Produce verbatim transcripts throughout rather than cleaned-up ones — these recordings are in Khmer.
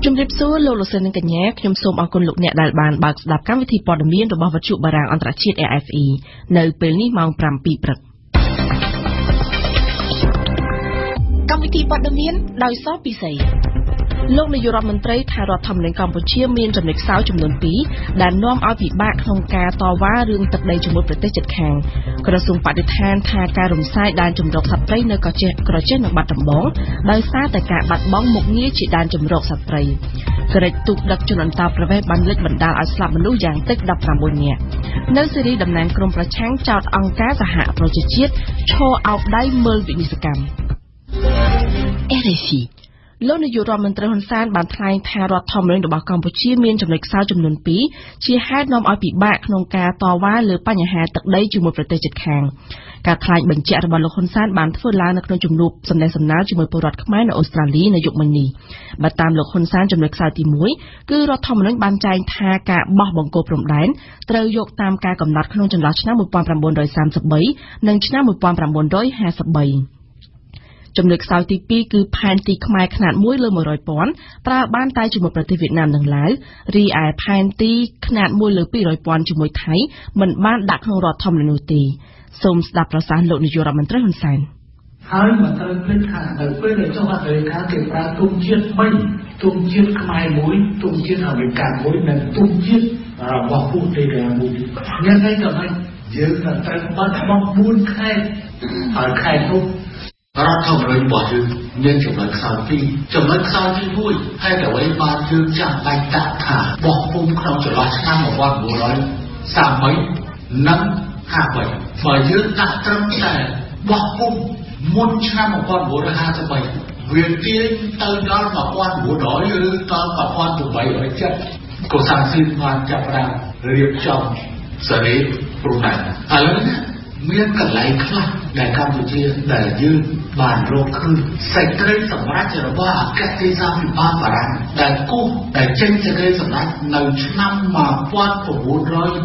ជំរាបសួរលោកលោកស្រីនិងកញ្ញាខ្ញុំសូមអរគុណលោកអ្នកដែលបានបើកស្ដាប់កម្មវិធីព័ត៌មានរបស់វិទ្យុបារាំងអន្តរជាតិ A F E នៅពេលនេះម៉ោង ប្រាំពីរ ព្រឹកកម្មវិធីព័ត៌មានដោយសពិសីលោកនាយករដ្ឋមន្ត្រីថារដ្ឋធម្មនុញ្ញកម្ពុជាមានចំណុចខ្សោយចំនួនពីរដែលនាំឲ្យពិបាកក្នុងការតវ៉ារឿងទឹកដីជាមួយប្រទេសជិតខាងក្រសួងបរិស្ថានថាការរំសាយដែនជម្រកសត្វព្រៃនៅកោះចេះក្រចេះនិងបាត់ដំបងដោយសារតែការបាត់បង់មុខងារជាដែនជម្រកសត្វព្រៃក្រេតទូកដឹកជនអន្តោប្រវេសន៍បានលិចបណ្ដាលឲ្យស្លាប់មនុស្សយ៉ាងតិច ដប់ប្រាំមួយ នាក់នៅសេរីតំណាងក្រមប្រឆាំងចោទអង្គការសហប្រជាជាតិឈរអោបដៃមើលវិនិស្សកម្ម R F Iលោកនាយករដ្ឋមន្ត្រីហ៊ុនសែនបានថ្លែងថារដ្ឋធម្មនុញ្ញរបស់កម្ពុជាមានចំណុចខ្សោយចំនួនពីរជាហេតុនាំឲ្យពិបាកក្នុងការតវ៉ាលើបញ្ហាទឹកដីជាមួយប្រទេសជិតខាងការថ្លែងបញ្ជាក់របស់លោកហ៊ុនសែនបានធ្វើឡើងនៅក្នុងជំនួបសម្ដែងសម្ដាលជាមួយពលរដ្ឋខ្មែរនៅអូស្ត្រាលីនៅយប់មិញនេះបើតាមលោកហ៊ុនសែនចំណុចខ្សោយទីមួយគឺរដ្ឋធម្មនុញ្ញបានចែងថាការបោះបង្គោលព្រំដែនត្រូវយកតាមការកំណត់ក្នុងចន្លោះឆ្នាំmột nghìn chín trăm三十三និងឆ្នាំmột nghìn chín trămห้าสิบ三ចំណុចខ្សោយទីពីរគឺផែនទីខ្មែរខ្នាតមួយលើមួយរយពាន់ប្រើបានតែជាមួយប្រទេសវៀតណាមនិងឡាវរីឯផែនទីខ្នាតមួយលើពីររយពាន់ជាមួយថៃមិនបានដាក់ក្នុងរដ្ឋធម្មនុញ្ញនោះទេសូមស្ដាប់ប្រសាសន៍លោកនាយករដ្ឋមន្ត្រីហ៊ុនសែនហើយមិនត្រូវភ្លេចថានៅពេលដែលចុះហត្ថលេខាគេប្រើទុំជាតិបីទុំជាតិខ្មែរមួយទុំជាតិអាមេរិកមួយនិងទុំជាតិរបស់ពួកទេវតាមួយយ៉ាងណាក៏មិនយើងត្រូវបាត់បង់បួនខែហើយខែនោះរដ្ឋធម្មនុញ្ញរបស់យើងមានចំណុចខ្សោយពីរចំណុចខ្សោយទីមួយហើយតែវិញបានយើងចាំបាច់ដាក់ថាបោះពុំក្នុងចន្លោះឆ្នាំmột nghìn chín trăm三十三និងห้าสิบបីបើយើងដាក់ត្រឹមតែបោះពុំមុនឆ្នាំmột nghìn chín trămห้าสิบ三វាទាញទៅដល់một nghìn chín trămឬដល់một nghìn tám trăm七mươiក៏សាស៊ីបានចាប់ផ្ដើមរៀបចំសេរីព្រំដែនឥឡូវនេះមានកន្លែងខ្លះដែលកម្ពុជាដែលយើងបានរកឃើញសេចក្តីសម្រេចរបស់អគ្គទេសាភិបាលបារាំងដែលគូសដែលចេញសេចក្តីសម្រេចនៅឆ្នាំmột nghìn chín trăm mười chín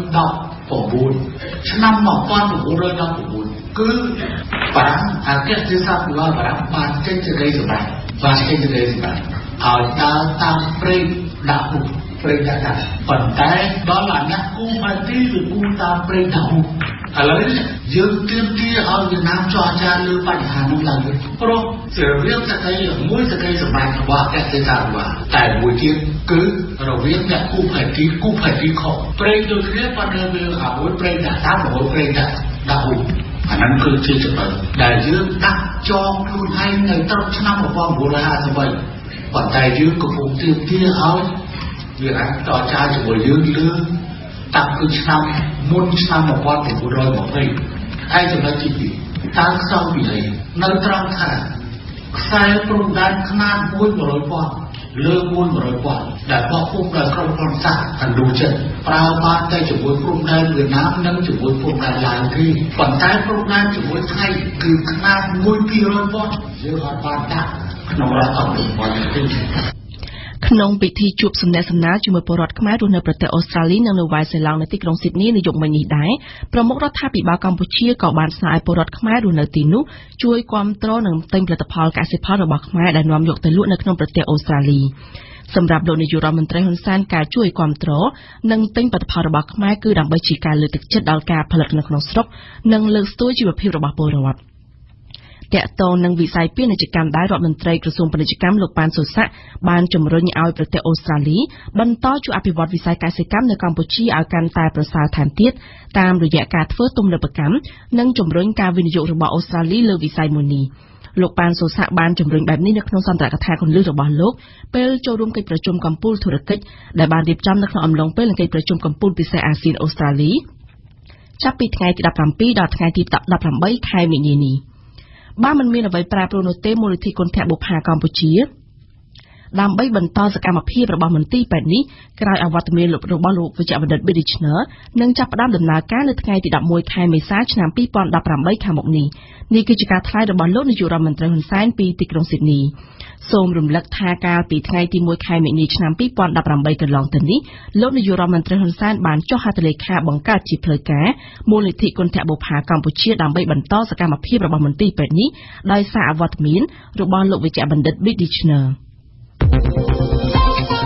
ឆ្នាំmột nghìn chín trăm mười chínគឺបារាំងអគ្គទេសាភិបាលបារាំងបានចេញសេចក្តីសម្រេចបានចេញសេចក្តីសម្រេចឲ្យដើរតាមព្រៃដាក់មុខព្រៃដាក់ដាក់ប៉ុន្តែដល់អាអ្នកគូផែនទីគឺគូតាមព្រៃដាក់មុខឥឡូវយើងទាមទារឲ្យវៀតណាមចរចាលើបញ្ហានោះឡើងវិញព្រោះជារឿងតែមួយសេចក្តីសម្រេចរបស់អគ្គទេសាភិបាលតែមួយទៀតគឺរវាងអ្នកគូផែនទីគូផែនទីខុសព្រៃដូចគ្នាប៉ុន្តែវាអាមួយព្រៃដាក់តាមមួយព្រៃដាក់ដាក់វិញអាហ្នឹងគឺជាចំណុចដែលយើងដាក់ចងខ្លួនឯងនៅត្រឹមឆ្នាំmột nghìn chín trămห้าสิบ三ប៉ុន្តែយើងកំពុងទាមទារឲ្យវាអាចចរចាជាមួយយើងលើតាំងពីឆ្នាំមុនឆ្នាំmột nghìn chín trăm hai mươiហើយចំណុចទីពីរតើខ្សោយពីអីនៅត្រង់ថាខ្សែព្រំដែនខ្នាតមួយរយពាន់លើមួយរយពាន់ដែលបោះពុំដោយក្រុមហ៊ុនសាក់ឥណ្ឌូចិនប្រើបានតែជាមួយព្រំដែនវៀតណាមនិងជាមួយព្រំដែនឡាវទេប៉ុន្តែព្រំដែនជាមួយថៃគឺខ្នាតមួយពីររយពាន់យើងអត់បានដាក់ក្នុងរដ្ឋធម្មនុញ្ញរបស់យើងទេក្នុងពិធីជួបសម្ដែងសម្ដាលជាមួយពលរដ្ឋខ្មែររស់នៅប្រទេសអូស្ត្រាលីនិងនៅវ៉ៃសេឡង់នៅទីក្រុងស៊ីដនីនៅយប់មិញនេះដែរប្រមុខរដ្ឋាភិបាលកម្ពុជាក៏បានស្នើឲ្យពលរដ្ឋខ្មែររស់នៅទីនោះជួយគាំទ្រនិងទិញផលិតផលកសិផលរបស់ខ្មែរដែលនាំយកទៅលក់នៅក្នុងប្រទេសអូស្ត្រាលីសម្រាប់លោកនាយករដ្ឋមន្ត្រីហ៊ុនសែនការជួយគាំទ្រនិងទិញផលិតផលរបស់ខ្មែរគឺដើម្បីជាការលើកទឹកចិត្តដល់ការផលិតនៅក្នុងស្រុកនិងលើកស្ទួយជីវភាពរបស់ពលរដ្ឋតាក់ទងនឹងវិស័យពាណិជ្ជកម្មដែររដ្ឋមន្ត្រីក្រសួងពាណិជ្ជកម្មលោកប៉ាន់សុសាក់បានជំរុញឲ្យប្រទេសអូស្ត្រាលីបន្តជួយអភិវឌ្ឍវិស័យកសិកម្មនៅកម្ពុជាឲ្យកាន់តែប្រសើរថែមទៀតតាមរយៈការធ្វើទំនើបកម្មនិងជំរុញការវិនិយោគរបស់អូស្ត្រាលីលើវិស័យមួយនេះលោកប៉ាន់សុសាក់បានជំរុញបែបនេះនៅក្នុងសន្ទរកថាគន្លឹះរបស់លោកពេលចូលរួមកិច្ចប្រជុំកំពូលធុរកិច្ចដែលបានរៀបចំនៅក្នុងអំឡុងពេលកិច្ចប្រជុំកំពូលពិសេសអាស៊ានអូស្ត្រាលីចាប់ពីថ្ងៃទីដប់ប្រាំពីរដល់ថ្ងៃទីដប់ប្រាំបីខែមីនានេះបើមិនមានអ្វីប្រែប្រួលនោះទេមូលនិធិគន្ធបុប្ផាកម្ពុជាដើម្បីបន្តសកម្មភាពរបស់មន្ទីរពេទ្យនេះក្រោយអវត្តមានរបស់លោកវិជ្ជបណ្ឌិត Bidishner នឹងចាប់ផ្ដើមដំណើរការនៅថ្ងៃទីដប់មួយខែមេសាឆ្នាំពីរពាន់ដប់ប្រាំបីខាងមុខនេះនេះគឺជាការថ្លែងរបស់លោកនាយករដ្ឋមន្ត្រីហ៊ុនសែនពីទីក្រុងស៊ីដនីសូមរំលឹកថាកាលពីថ្ងៃទីមួយខែមីនាឆ្នាំពីរពាន់ដប់ប្រាំបីកន្លងទៅនេះលោកនាយករដ្ឋមន្ត្រីហ៊ុនសែនបានចុះហត្ថលេខាបង្កើតជាផ្លូវការមូលនិធិគន្ធបុប្ផាកម្ពុជាដើម្បីបន្តសកម្មភាពរបស់មន្ទីរពេទ្យនេះដោយសារអវត្តមានរបស់លោកវិជ្ជបណ្ឌិត Bidishner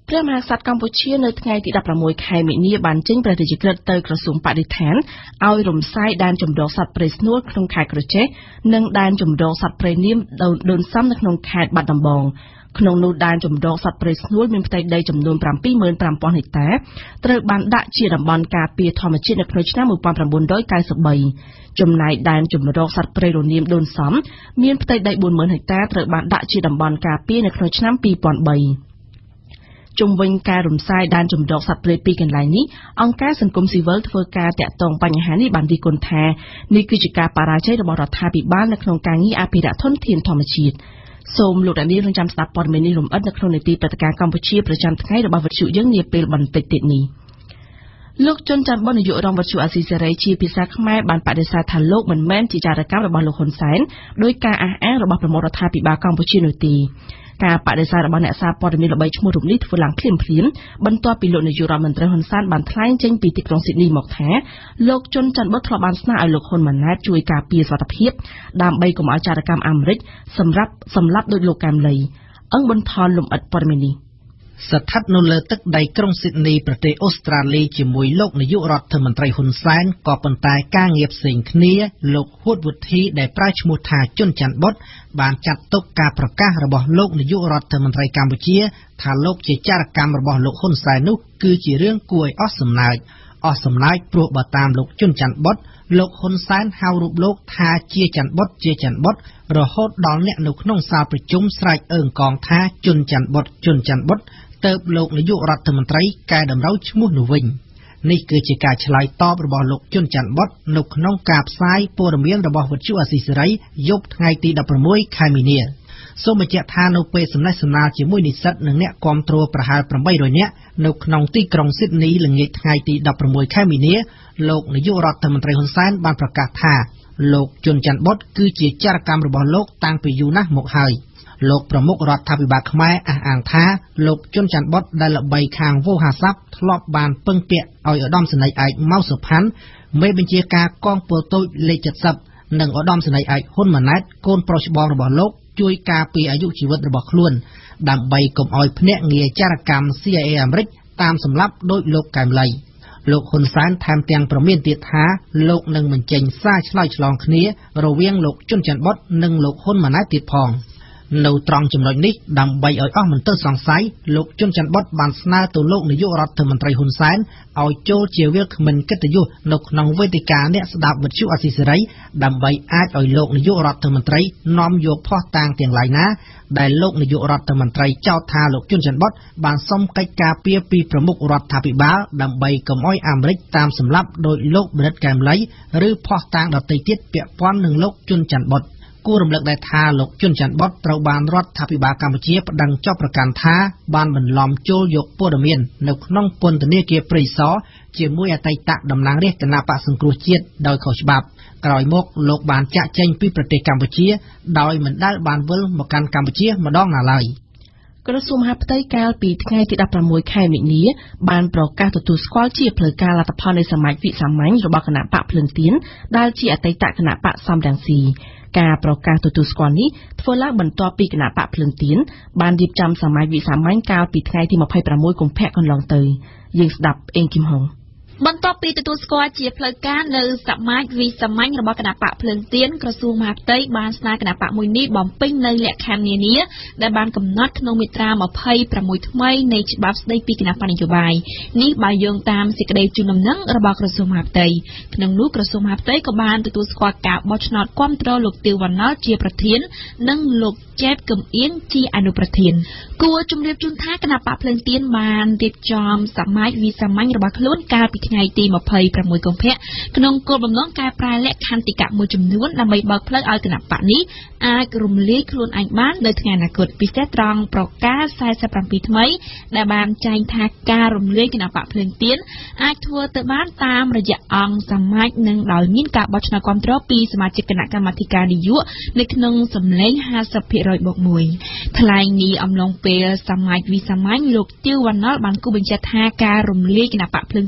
ព្រះមហាក្សត្រកម្ពុជានៅថ្ងៃទីដប់ប្រាំមួយខែមិនិនាបានចេញព្រះរាជក្រឹត្យទៅក្រសួងបរិស្ថានឲ្យរំសាយដែនចម្រុះសត្វព្រៃស្នួលក្នុងខេត្តក្រចេះនិងដែនចម្រុះសត្វព្រៃនាមដូនសំនៅក្នុងខេត្តបាត់ដំបងក្នុងនោះដែនចម្រុះសត្វព្រៃស្នួលមានផ្ទៃដីចំនួន ប្រាំពីរម៉ឺនប្រាំពាន់ហិកតាត្រូវបានដាក់ជាតំបន់ការពារធម្មជាតិនៅក្នុងឆ្នាំmột nghìn chín trăm chín mươi baចំណែកដែនចម្រុះសត្វព្រៃរនាមដូនសំមានផ្ទៃដី bốnម៉ឺនហិកតាត្រូវបានដាក់ជាតំបន់ការពារនៅក្នុងឆ្នាំពីរពាន់បីជុំវិញការរំសាយដែនចម្រុះសត្វព្រៃពីរកន្លែងនេះអង្គការសង្គមស៊ីវិលធ្វើការតាក់ទងបញ្ហានេះបានរិះគន់ថានេះគឺជាការបរាជ័យរបស់រដ្ឋាភិបាលនៅក្នុងការងារអភិរក្សធនធានធម្មជាតិសូមលោកអ្នកនាងរងចាំស្ដាប់ព័ត៌មាននេះលម្អិតនៅក្នុងនីតិព្រឹត្តិការណ៍កម្ពុជាប្រចាំថ្ងៃរបស់វិទ្យុយើងនាពេលបន្តិចទៀតនេះលោកជុនច័ន្ទបុននាយករងវិទ្យុអាស៊ីសេរីជាភាសាខ្មែរបានបដិសេធថាលោកមិនមែនជាចារកម្មរបស់លោកហ៊ុនសែនដោយការអះអាងរបស់ប្រមុខរដ្ឋាភិបាលកម្ពុជានោះទេការបដិសេធរបស់អ្នកសារព័ត៌មានល្បីឈ្មោះរូបនេះធ្វើឡើងភ្លាមៗបន្ទាប់ពីលោកនាយករដ្ឋមន្ត្រីហ៊ុនសែនបានថ្លែងចេញពីទីក្រុងស៊ីដនីមកថាលោកជុនច័ន្ទបុនធ្លាប់បានស្នើឲ្យលោកហ៊ុនម៉ាណែតជួយការពារសុវត្ថិភាពដើម្បីកុំឲ្យចារកម្មអាមេរិកសម្រាប់សម្លាប់ដោយលោកកែមលីអង្គបន្ថនលំអិតព័ត៌មាននេះស្ថិតនៅលើទឹកដីក្រុងស៊ីដនីប្រទេសអូស្ត្រាលីជាមួយលោកនាយករដ្ឋមន្ត្រីហ៊ុនសែនក៏ប៉ុន្តែការងារផ្សេងគ្នាលោកហួតវុធីដែលប្រើឈ្មោះថាជុនច័ន្ទបុតបានចាត់ទុកការប្រកាសរបស់លោកនាយករដ្ឋមន្ត្រីកម្ពុជាថាលោកជាចារកម្មរបស់លោកហ៊ុនសែននោះគឺជារឿងគួរឲ្យអស់សំណើចអស់សំណើចព្រោះបើតាមលោកជុនច័ន្ទបុតលោកហ៊ុនសែនហៅរូបលោកថាជាច័ន្ទបុតជាច័ន្ទបុតរហូតដល់អ្នកនៅក្នុងសាលប្រជុំស្រែកអើងកងថាជុនច័ន្ទបុតជុនច័ន្ទបុតទៅលោកនាយករដ្ឋមន្ត្រីកែតម្រូវឈ្មោះនោះវិញនេះគឺជាការឆ្លើយតបរបស់លោកជុនច័ន្ទបុតនៅក្នុងការផ្សាយព័ត៌មានរបស់វិទ្យុអាស៊ីសេរីយប់ថ្ងៃទីដប់ប្រាំមួយខែមីនាសូមបញ្ជាក់ថានៅពេលសំណេះសំណាលជាមួយនិស្សិតនិងអ្នកគាំទ្រប្រហែលប្រាំបីរយនាក់នៅក្នុងទីក្រុងស៊ីដនីល្ងាចថ្ងៃទីដប់ប្រាំមួយខែមីនាលោកនាយករដ្ឋមន្ត្រីហ៊ុនសែនបានប្រកាសថាលោកជុនច័ន្ទបុតគឺជាចារកម្មរបស់លោកតាំងពីយូរណាស់មកហើយលោកប្រមុខរដ្ឋាភិបាលខ្មែរអះអាងថាលោកជុនច័ន្ទបុតដែលល្បីខាងវោហារស័ព្ទធ្លាប់បានពឹងពាក់ឲ្យឧត្តមសេនីយ៍ឯកម៉ៅសុផាន់មេបញ្ជាការកងពលតូចលេខเจ็ดสิบនិងឧត្តមសេនីយ៍ឯកហ៊ុនម៉ាណែតកូនប្រុសច្បងរបស់លោកជួយការពារអាយុជីវិតរបស់ខ្លួនដើម្បីកុំឲ្យភ្នាក់ងារចារកម្ម C I A អាមេរិកតាមសម្លាប់ដោយលោកកែមលីលោកហ៊ុនសែនថែមទាំងប្រមានទៀតថាលោកនឹងបញ្ចេញសារឆ្លើយឆ្លងគ្នារវាងលោកជុនច័ន្ទបុតនិងលោកហ៊ុនម៉ាណែតទៀតផងនៅត្រង់ចំណុចនេះដើម្បីឲ្យអស់មន្ទិលសង្ស័យលោកជុនច័ន្ទបុតបានស្នើទៅលោកនាយករដ្ឋមន្ត្រីហ៊ុនសែនឲ្យចូលជាវាគ្មិនកិត្តិយសនៅក្នុងវេទិកាអ្នកស្ដាប់វិទ្យុអាស៊ីសេរីដើម្បីអាចឲ្យលោកនាយករដ្ឋមន្ត្រីនាំយកភស្តុតាងទាំងឡាយណាដែលលោកនាយករដ្ឋមន្ត្រីចោទថាលោកជុនច័ន្ទបុតបានសុំកិច្ចការពារពីប្រមុខរដ្ឋាភិបាលដើម្បីកុំឲ្យអាមេរិកតាមសម្លាប់ដោយលោកបរិទ្ធកែមលីឬភស្តុតាងដទៃទៀតពាក់ព័ន្ធនឹងលោកជុនច័ន្ទបុតគួររំលឹកដែរថាលោកជុនច័ន្ទបុតត្រូវបានរដ្ឋាភិបាលកម្ពុជាប្តឹងចោទប្រកាន់ថាបានបន្លំចូលយកព័ត៌មាននៅក្នុងពន្ធនាគារព្រៃសរជាមួយអតីតតំណាងរាស្ត្រគណៈបក្សសង្គ្រោះជាតិដោយខុសច្បាប់ក្រោយមកលោកបានចាក់ចែងពីប្រទេសកម្ពុជាដោយមិនដែលបានវិលមកកាន់កម្ពុជាម្ដងណាឡើយក្រសួងមហាផ្ទៃកាលពីថ្ងៃទីដប់ប្រាំមួយខែមិនិនាបានប្រកាសទទួលស្គាល់ជាផ្លូវការលទ្ធផលនៃសមាជវិសាមញ្ញរបស់គណៈបកភ្លើងទៀនដែលជាអតីតគណៈបកសំរងស៊ីការប្រកាសទទួលស្គាល់នេះធ្វើឡើងបន្ទាប់ពីគណៈបកភ្លើងទៀនបានរៀបចំសមាជវិសាមញ្ញកាលពីថ្ងៃទីម្ភៃប្រាំមួយកុម្ភៈកន្លងទៅយើងស្ដាប់អេងគឹមហុងបន្ទាប់ពីទទួលស្គាល់ជាផ្លូវការនៅសមាជវិសាមញ្ញរបស់គណៈបកភ្លើងទៀនក្រសួងមហាផ្ទៃបានស្នើគណៈបកមួយនេះបំពេញនៅលក្ខខណ្ឌនានាដែលបានកំណត់ក្នុងមាត្រាម្ភៃប្រាំមួយថ្មីនៃច្បាប់ស្តីពីគណៈបកនយោបាយនេះបើយោងតាមសេចក្តីជូនដំណឹងរបស់ក្រសួងមហាផ្ទៃក្នុងនោះក្រសួងមហាផ្ទៃក៏បានទទួលស្គាល់ការបោះឆ្នោតគាំទ្រលោកទាវវណ្ណុលជាប្រធាននិងលោកចេតកឹមអៀងជាអនុប្រធានគួរជម្រាបជូនថាគណៈបកភ្លើងទៀនបានរៀបចំសមាជវិសាមញ្ញរបស់ខ្លួនកាលពីថ្ងៃទីម្ភៃប្រាំមួយកុម្ភៈក្នុងគោលបំណងកែប្រែលក្ខន្តិកៈមួយចំនួនដើម្បីបើកផ្លូវឲ្យគណៈបកនេះអាចរំលាយខ្លួនឯងបាននៅថ្ងៃអនាគតពិសេសត្រង់ប្រកាសสี่สิบเจ็ดថ្មីដែលបានចែងថាការរំលាយគណៈបកភ្លើងទៀនអាចធ្វើទៅបានតាមរយៈអង្គសមាជនិងដោយមានការបោះឆ្នោតគាំទ្រពីសមាជិកគណៈកម្មាធិការនយោបាយនៅក្នុងសម្លេងห้าสิบភាគរយ បូកមួយ ថ្លែងនេះអំឡុងពេលសមាជវិសាមញ្ញលោកទាវវណ្ណុលបានគូបញ្ជាក់ថាការរំលាយគណៈបកភ្លើងទៀនដោយ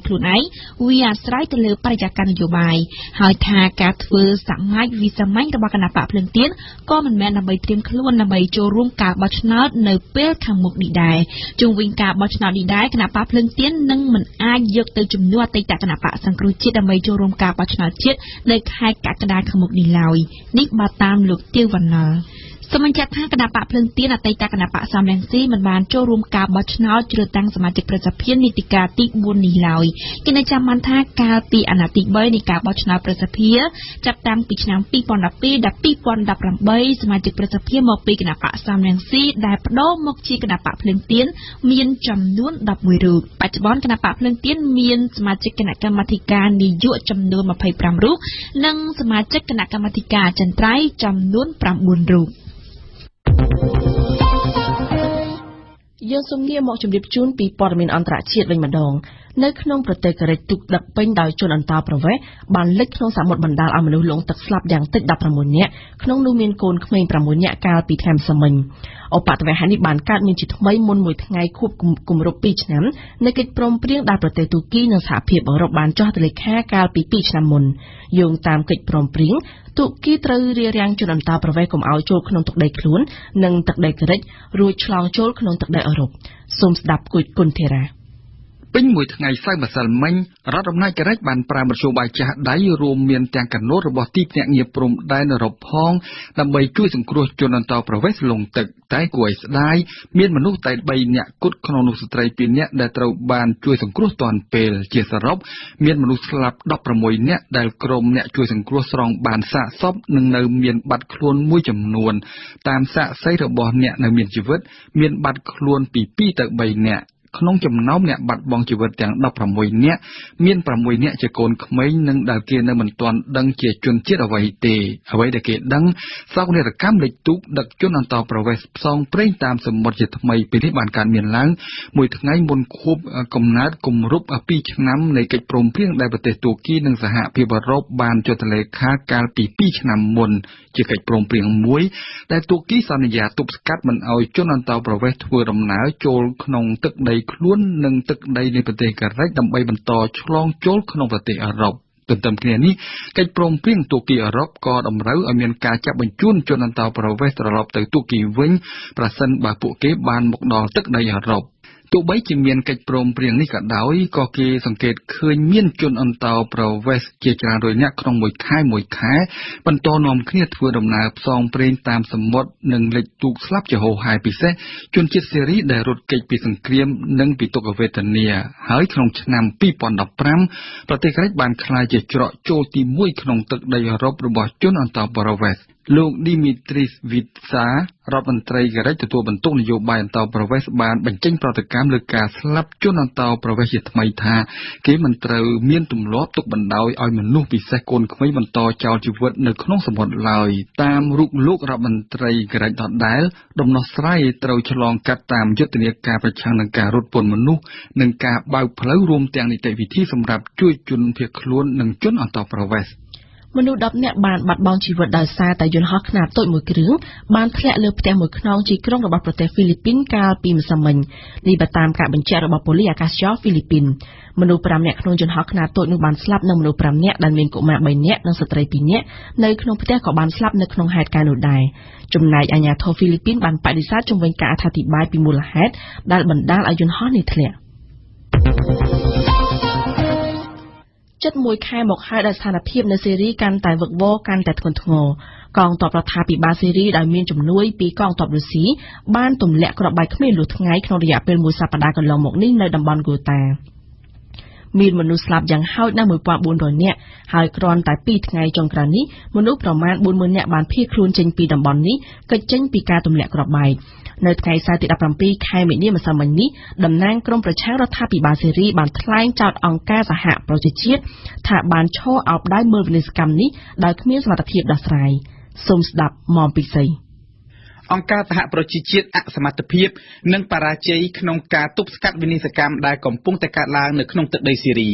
ខ្លួនឯងវាអាស្រ័យទៅលើបរិយាកាសនយោបាយហើយថាការធ្វើសម័យវិសម័យរបស់គណៈបកភ្លើងទៀនក៏មិនមែនដើម្បីត្រៀមខ្លួនដើម្បីចូលរួមការបោះឆ្នោតនៅពេលខាងមុខនេះដែរជុំវិញការបោះឆ្នោតនេះដែរគណៈបកភ្លើងទៀននឹងមិនអាចយកទៅជំនួសអតីតគណៈបកសង្គ្រោះជាតិដើម្បីចូលរួមការបោះឆ្នោតជាតិនៅខែកក្កដាខាងមុខនេះឡើយនេះបើតាមលោកទាវវណ្ណលសមញ្ញថាគណៈបកភ្លើងទៀនអតីតគណៈបកសំរងស៊ីមិនបានចូលរួមការបោះឆ្នោតជ្រើសតាំងសមាជិកប្រសិទ្ធភាពនីតិកាលទីបួននេះឡើយគេនៅចាំបានថាកាលពីអាណត្តិទីបីនៃការបោះឆ្នោតប្រសិទ្ធភាពចាប់តាំងពីឆ្នាំពីរពាន់ដប់ពីរដល់ពីរពាន់ដប់ប្រាំបីសមាជិកប្រសិទ្ធភាពមកពីគណៈបកសំរងស៊ីដែលបដូរមកជាគណៈបកភ្លើងទៀនមានចំនួនដប់មួយរូបបច្ចុប្បន្នគណៈបកភ្លើងទៀនមានសមាជិកគណៈកម្មាធិការនយោបាយចំនួនម្ភៃប្រាំរូបនិងសមាជិកគណៈកម្មាធិការអចិន្ត្រៃយ៍ចំនួនប្រាំបួនរូបយើងសូមងាកមកជម្រាបជូនពីព័ត៌មានអន្តរជាតិវិញម្ដងនៅក្នុងប្រទេសកូរ៉េទូកដឹកពេញដោយជនអន្តោប្រវេសន៍បានលិចក្នុងសមុទ្របណ្ដាលឲ្យមនុស្សលង់ទឹកស្លាប់យ៉ាងតិចដប់ប្រាំមួយនាក់ក្នុងនោះមានកូនក្មេងប្រាំមួយនាក់កាលពីខែម្សិលមិញឧបទ្ទវហេតុនេះបានកើតមានជាថ្មីមុនមួយថ្ងៃខួបគម្រប់ពីរឆ្នាំនៃកិច្ចព្រមព្រៀងដែលប្រទេសទូគីនិងសហភាពអឺរ៉ុបបានចុះទៅលេខាកាលពីពីរឆ្នាំមុនយោងតាមកិច្ចព្រមព្រៀងទូគីត្រូវរារាំងជនអន្តោប្រវេសន៍កុំឲ្យចូលក្នុងទឹកដីខ្លួននិងទឹកដីកូរ៉េរួចឆ្លងចូលក្នុងទឹកដីអឺរ៉ុបសូមស្ដាប់គូចគុណធីរ៉ាពេញមួយថ្ងៃសៅរ៍ម្សិលមិញរដ្ឋអំណាចកូរ៉េបានប្រើមធ្យោបាយចាស់ដៃរួមមានទាំងកាណូតរបស់ទីភ្នាក់ងារព្រំដែនអឺរ៉ុបផងដើម្បីជួយសង្គ្រោះជនអន្តោប្រវេសន៍លង់ទឹកតែគួរឲ្យស្ដាយមានមនុស្សតែបីនាក់គត់ក្នុងនោះស្ត្រីពីរនាក់ដែលត្រូវបានជួយសង្គ្រោះទាន់ពេលជាសរុបមានមនុស្សស្លាប់ដប់ប្រាំមួយនាក់ដែលក្រុមអ្នកជួយសង្គ្រោះស្រង់បានសាកសពនិងនៅមានបាត់ខ្លួនមួយចំនួនតាមសាក្សីរបស់អ្នកនៅមានជីវិតមានបាត់ខ្លួនពីពីរទៅបីនាក់ក្នុងចំណោមអ្នកបាត់បង់ជីវិតទាំងដប់ប្រាំមួយនាក់មានប្រាំមួយនាក់ជាកូនក្មេងនិងដែលគេនៅមិនទាន់ដឹងជាជនជាតិអ្វីទេអ្វីដែលគេដឹងសោកនាដកម្មលេខទូកដឹកជនអន្តោប្រវេសន៍ផ្សងព្រេងតាមសមុទ្រជាថ្មីពេលនេះបានកើតមានឡើងមួយថ្ងៃមុនខួបកំណើតគម្រប់ពីរឆ្នាំនៃកិច្ចព្រមព្រៀងដែលប្រទេសទូគីនិងសហភាពអឺរ៉ុបបានចុះទៅលេខាកាលពីពីរឆ្នាំមុនជាកិច្ចព្រមព្រៀងមួយដែលទូគីសន្យាទប់ស្កាត់មិនឲ្យជនអន្តោប្រវេសន៍ធ្វើដំណើរចូលក្នុងទឹកដីខ្លួននិងទឹកដីនៃប្រទេសកូរ៉េដើម្បីបន្តឆ្លងចូលក្នុងប្រទេសអឺរ៉ុបទន្ទឹមគ្នានេះកិច្ចព្រមព្រៀងទូគីអឺរ៉ុបក៏តម្រូវឲ្យមានការចាប់បញ្ជូនជនអន្តោប្រវេសន៍ត្រឡប់ទៅទូគីវិញប្រសិនបើពួកគេបានមកដល់ទឹកដីអឺរ៉ុបទោះបីជាមានកិច្ចព្រមព្រៀងនេះក៏ដោយក៏គេសង្កេតឃើញមានជនអន្តោប្រវេសន៍ជាច្រើនរយនាក់ក្នុងមួយខែមួយខែបន្តនាំគ្នាធ្វើដំណើរផ្សងព្រេងតាមសមុទ្រនិងលិចទូកស្លាប់ជាហូរហែពិសេសជនជាតិសេរីដែលរត់គេចពីសង្គ្រាមនិងពីទុក្ខវេទនាហើយក្នុងឆ្នាំពីរពាន់ដប់ប្រាំប្រទេសកូរ៉េបានក្លាយជាច្រកចូលទីមួយក្នុងទឹកដីអឺរ៉ុបរបស់ជនអន្តោប្រវេសន៍លោក Dimitris Vitsa រដ្ឋមន្ត្រីកូរ៉េទទួលបន្ទុកនយោបាយអន្តោប្រវេសន៍បានបញ្ចេញប្រតិកម្មលើការស្លាប់ជនអន្តោប្រវេសន៍ជាថ្មីថាគេមិនត្រូវមានទម្លាប់ទុកបណ្តោយឲ្យមនុស្សពិសេសកូនក្មេងបន្តចោលជីវិតនៅក្នុងសមុទ្រឡើយតាមរូបលោករដ្ឋមន្ត្រីកូរ៉េដដែលដំណោះស្រាយត្រូវឆ្លងកាត់តាមយុទ្ធនាការប្រឆាំងនឹងការរត់ពន្ធមនុស្សនិងការបើកផ្លូវរួមទាំងនីតិវិធីសម្រាប់ជួយជនភៀសខ្លួននិងជនអន្តោប្រវេសន៍មនុស្សដប់នាក់បានបាត់បង់ជីវិតដោយសារតែយន្តហោះខ្នាតតូចមួយគ្រឿងបានធ្លាក់លើផ្ទះមួយខ្នងជាក្រុងរបស់ប្រទេសហ្វីលីពីនកាលពីម្សិលមិញនេះបើតាមការបញ្ជាក់របស់ប៉ូលីសអាកាសចរហ្វីលីពីនមនុស្សប្រាំនាក់ក្នុងយន្តហោះខ្នាតតូចនោះបានស្លាប់និងមនុស្សប្រាំនាក់ដែលមានកុមារបីនាក់និងស្ត្រីពីរនាក់នៅក្នុងផ្ទះក៏បានស្លាប់នៅក្នុងហេតុការណ៍នោះដែរចំណែកអាជ្ញាធរហ្វីលីពីនបានបដិសេធជំវិញការអត្ថាធិប្បាយពីមូលហេតុដែលបណ្ដាលឲ្យយន្តហោះនេះធ្លាក់ជិតមួយខែមកហើយដែលស្ថានភាពនៅសេរីកាន់តែវឹកវរកាន់តែធ្ងន់ធ្ងរកងទ័ពរដ្ឋាភិបាលសេរីដែលមានជំនួយពីកងទ័ពរុស្ស៊ីបានទម្លាក់គ្រាប់បែកគ្មានលុះថ្ងៃក្នុងរយៈពេលមួយសប្តាហ៍កន្លងមកនេះនៅតំបន់ហ្គូតាមានមនុស្សស្លាប់យ៉ាងហោចណាស់មួយពាន់បួនរយនាក់ហើយគ្រាន់តែពីរថ្ងៃចុងក្រោយនេះមនុស្សប្រមាណបួនម៉ឺននាក់បានភៀសខ្លួនចេញពីតំបន់នេះគេចចេញពីការទម្លាក់គ្រាប់បែកនៅថ្ងៃសៅរ៍ទីដប់ប្រាំពីរខែមីនាម្សិលមិញនេះតំណាងក្រុមប្រឆាំងរដ្ឋាភិបាលសេរីបានថ្លែងចោទអង្គការសហប្រជាជាតិថាបានឈរអោបដៃមើលវិនាសកម្មនេះដោយគ្មានសមត្ថភាពដោះស្រាយសូមស្ដាប់ម៉មពិសីអង្គការសហប្រជាជាតិអសមត្ថភាពនិងបរាជ័យក្នុងការទប់ស្កាត់វិនាសកម្មដែលកំពុងតែកើតឡើងនៅក្នុងទឹកដីសេរី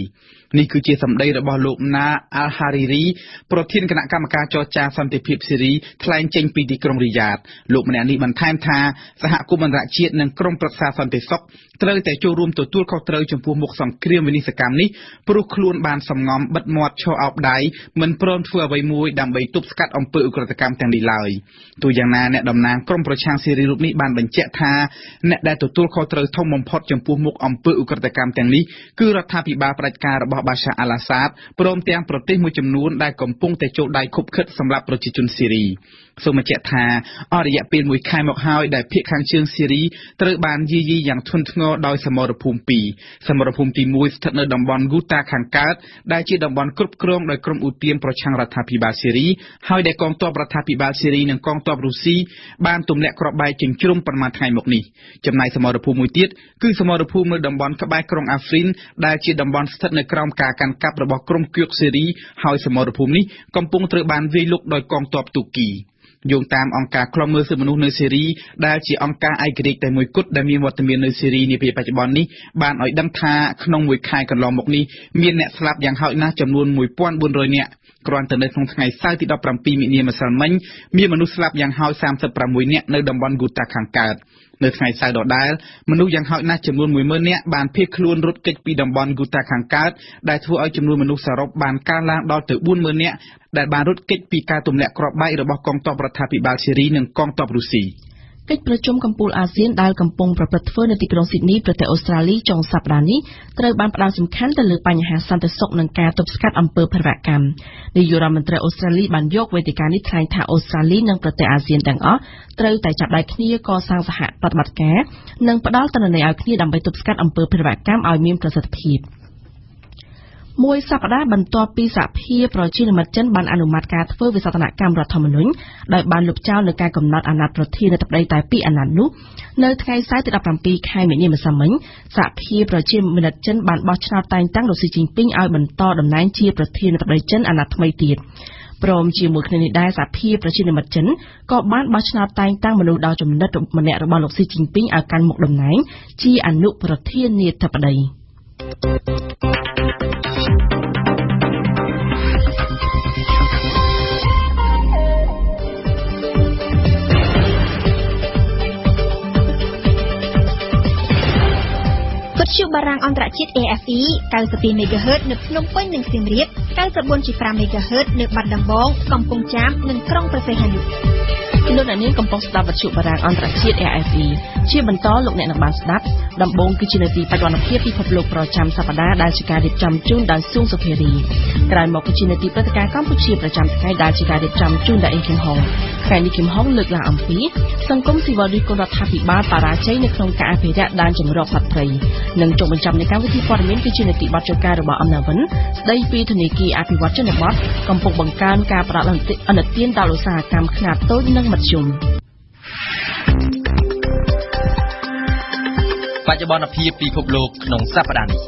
នេះគឺជាសម្ដីរបស់លោកណាអាល់ហារីរីប្រធានគណៈកម្មការចរចាសន្តិភាពស៊ីរីថ្លែងចេញពីទីក្រុងរីយ៉ាតលោកម្នាក់នេះបន្ថែមថាសហគមន៍អន្តរជាតិនិងក្រុមប្រឹក្សាសន្តិសុខត្រូវតែចូលរួមទទួលខុសត្រូវចំពោះមុខសង្គ្រាមវិនិស្សកម្មនេះព្រោះខ្លួនបានសំងំបិទមាត់ឈរអោបដៃមិនព្រមធ្វើអ្វីមួយដើម្បីទប់ស្កាត់អំពើឧក្រិដ្ឋកម្មទាំងនេះឡើយទោះយ៉ាងណាអ្នកតំណាងក្រុមប្រឆាំងស៊ីរីរូបនេះបានបញ្ជាក់ថាអ្នកដែលទទួលខុសត្រូវធំបំផុតចំពោះមុខអំពើឧក្រិដ្ឋកម្មទាំងនេះគឺរដ្ឋាភិបាលផ្ដាច់ការរបស់បាសាអាល់អាសាដព្រមទាំងប្រទេសមួយចំនួនដែលកំពុងតែចូលដៃខុបខិតសម្រាប់ប្រជាជនស៊ីរីសូមបញ្ជាក់ថាអស់រយៈពេលមួយខែមកហើយដែលភាគខាងជើងស៊ីរីត្រូវបានយាយីយ៉ាងធ្ងន់ធ្ងរដោយសមរភូមិពីរសមរភូមិទីមួយស្ថិតនៅតំបន់ហ្គូតាខាងកើតដែលជាតំបន់គ្រប់គ្រងដោយក្រុមឧទាមប្រឆាំងរដ្ឋាភិបាលស៊ីរីហើយដែលកងទ័ពរដ្ឋាភិបាលស៊ីរីនិងកងទ័ពរុស្ស៊ីបានទម្លាក់គ្រាប់បែកចិញ្ជ្រុំប្រមាណថ្ងៃមកនេះចំណែកសមរភូមិមួយទៀតគឺសមរភូមិនៅតំបន់ក្បែរក្រុងអាហ្វ្រីនដែលជាតំបន់ស្ថិតនៅក្រោមការកាន់កាប់របស់ក្រុមគឿកស៊ីរីហើយសមរភូមិនេះកំពុងត្រូវបានវាយលុកដោយកងទ័ពទូគីយោងតាមអង្គការឃ្លាំមើលសិទ្ធិមនុស្សនៅស៊ីរីដែលជាអង្គការឯករាជ្យតែមួយគត់ដែលមានវត្តមាននៅស៊ីរីនាពេលបច្ចុប្បន្ននេះបានឲ្យដឹងថាក្នុងមួយខែកន្លងមកនេះមានអ្នកស្លាប់យ៉ាងហោចណាស់ចំនួនមួយពាន់បួនរយនាក់គ្រាន់តែនៅក្នុងថ្ងៃសៅរ៍ទីដប់ប្រាំពីរមីនាម្សិលមិញមានមនុស្សស្លាប់យ៉ាងហោចសាមសិបប្រាំមួយនាក់នៅតំបន់ហ្គូតាខាងកើតនៅថ្ងៃសៅរ៍ដដែលមនុស្សយ៉ាងហោចណាស់ចំនួនមួយម៉ឺននាក់បានភៀសខ្លួនរត់គេចពីតំបន់ហ្គូតាខាងកើតដែលធ្វើឲ្យចំនួនមនុស្សសរុបបានកើនឡើងដល់ទៅបួនម៉ឺននាក់ដែលបានរត់គេចពីការទម្លាក់គ្រាប់បែករបស់កងទ័ពរដ្ឋាភិបាលស៊ីរីនិងកងទ័ពរុស្ស៊ីកិច្ចប្រជុំកំពូលអាស៊ានដែលកំពុងប្រព្រឹត្តធ្វើនៅទីក្រុងស៊ីដនីប្រទេសអូស្ត្រាលីចុងសប្តាហ៍នេះត្រូវបានផ្ដោតសំខាន់ទៅលើបញ្ហាសន្តិសុខនិងការទប់ស្កាត់អំពើភេរវកម្មនាយករដ្ឋមន្ត្រីអូស្ត្រាលីបានយកវេទិកានេះថ្លែងថាអូស្ត្រាលីនិងប្រទេសអាស៊ានទាំងអស់ត្រូវតែចាប់ដៃគ្នាកសាងសហប្រតិបត្តិការនិងផ្ដល់ទិន្នន័យឲ្យគ្នាដើម្បីទប់ស្កាត់អំពើភេរវកម្មឲ្យមានប្រសិទ្ធភាពមួយសប្តាហ៍បន្ទាប់ពីសហភាពប្រជានិមិត្តចិនបានអនុម័តការធ្វើវិសោធនកម្មរដ្ឋធម្មនុញ្ញដោយបានលុបចោលនូវការកំណត់អាណត្តិប្រធានាធិបតីតែពីរអាណត្តិនោះនៅថ្ងៃសៅរ៍ទីដប់ប្រាំពីរខែមីនាម្សិលមិញសហភាពប្រជានិមិត្តចិនបានបោះឆ្នោតតែងតាំងលោកស៊ីជីនពីងឲ្យបន្តតំណែងជាប្រធានាធិបតីចិនអាណត្តិថ្មីទៀតព្រមជាមួយគ្នានេះដែរសហភាពប្រជានិមិត្តចិនក៏បានបោះឆ្នោតតែងតាំងមនុស្សដ៏ចំណិតម្នាក់របស់លោកស៊ីជីនពីងឲ្យកាន់មុខតំណែងជាអនុប្រធានាធិបតីវិទ្យុបារាំងអន្តរជាតិ A F E កៅសិបពីរ មេហ្គាហឺត នៅភ្នំពេញនិងសៀមរាប កៅសិបបួនជាប្រាំ មេហ្គាហឺត នៅបាត់ដំបងកំពង់ចាមនិងក្រុងព្រះសីហនុលោកអ្នកនាងកំពុងស្ដាប់វិទ្យុបារាំងអន្តរជាតិ A F E ជាបន្តលោកអ្នកនឹងបានស្ដាប់ដំបូងគឺជានាទីបច្ចុប្បន្នភាពពិភពលោកប្រចាំសប្ដាហ៍ដែលជាការរៀបចំជូនដោយសួងសុភារីក្រោយមកគឺជានាទីព្រឹត្តិការណ៍កម្ពុជាប្រចាំថ្ងៃដែលជាការរៀបចំជូនដោយអ៊ីគឹមហុងថ្ងៃនេះគឹមហុងលើកឡើងអំពីសង្គមស៊ីវិលឬរដ្ឋាភិបាលបរាជ័យនៅក្នុងការអភិរក្សដែនជម្រកសត្វព្រៃនិងចុងបញ្ចប់នៃកម្មវិធីព័ត៌មានគឺជានាទីបទចការរបស់អំណាវិនស្ដីពីធនាគារអភិវឌ្ឍជនបទកំពុងបង្កើនការផ្តល់អនុទានដល់ឧស្សាហកម្មខ្នាតតូចនិងមធ្យមបច្ចុប្បន្នភាពពិភពលោកក្នុងសប្តាហ៍នេះ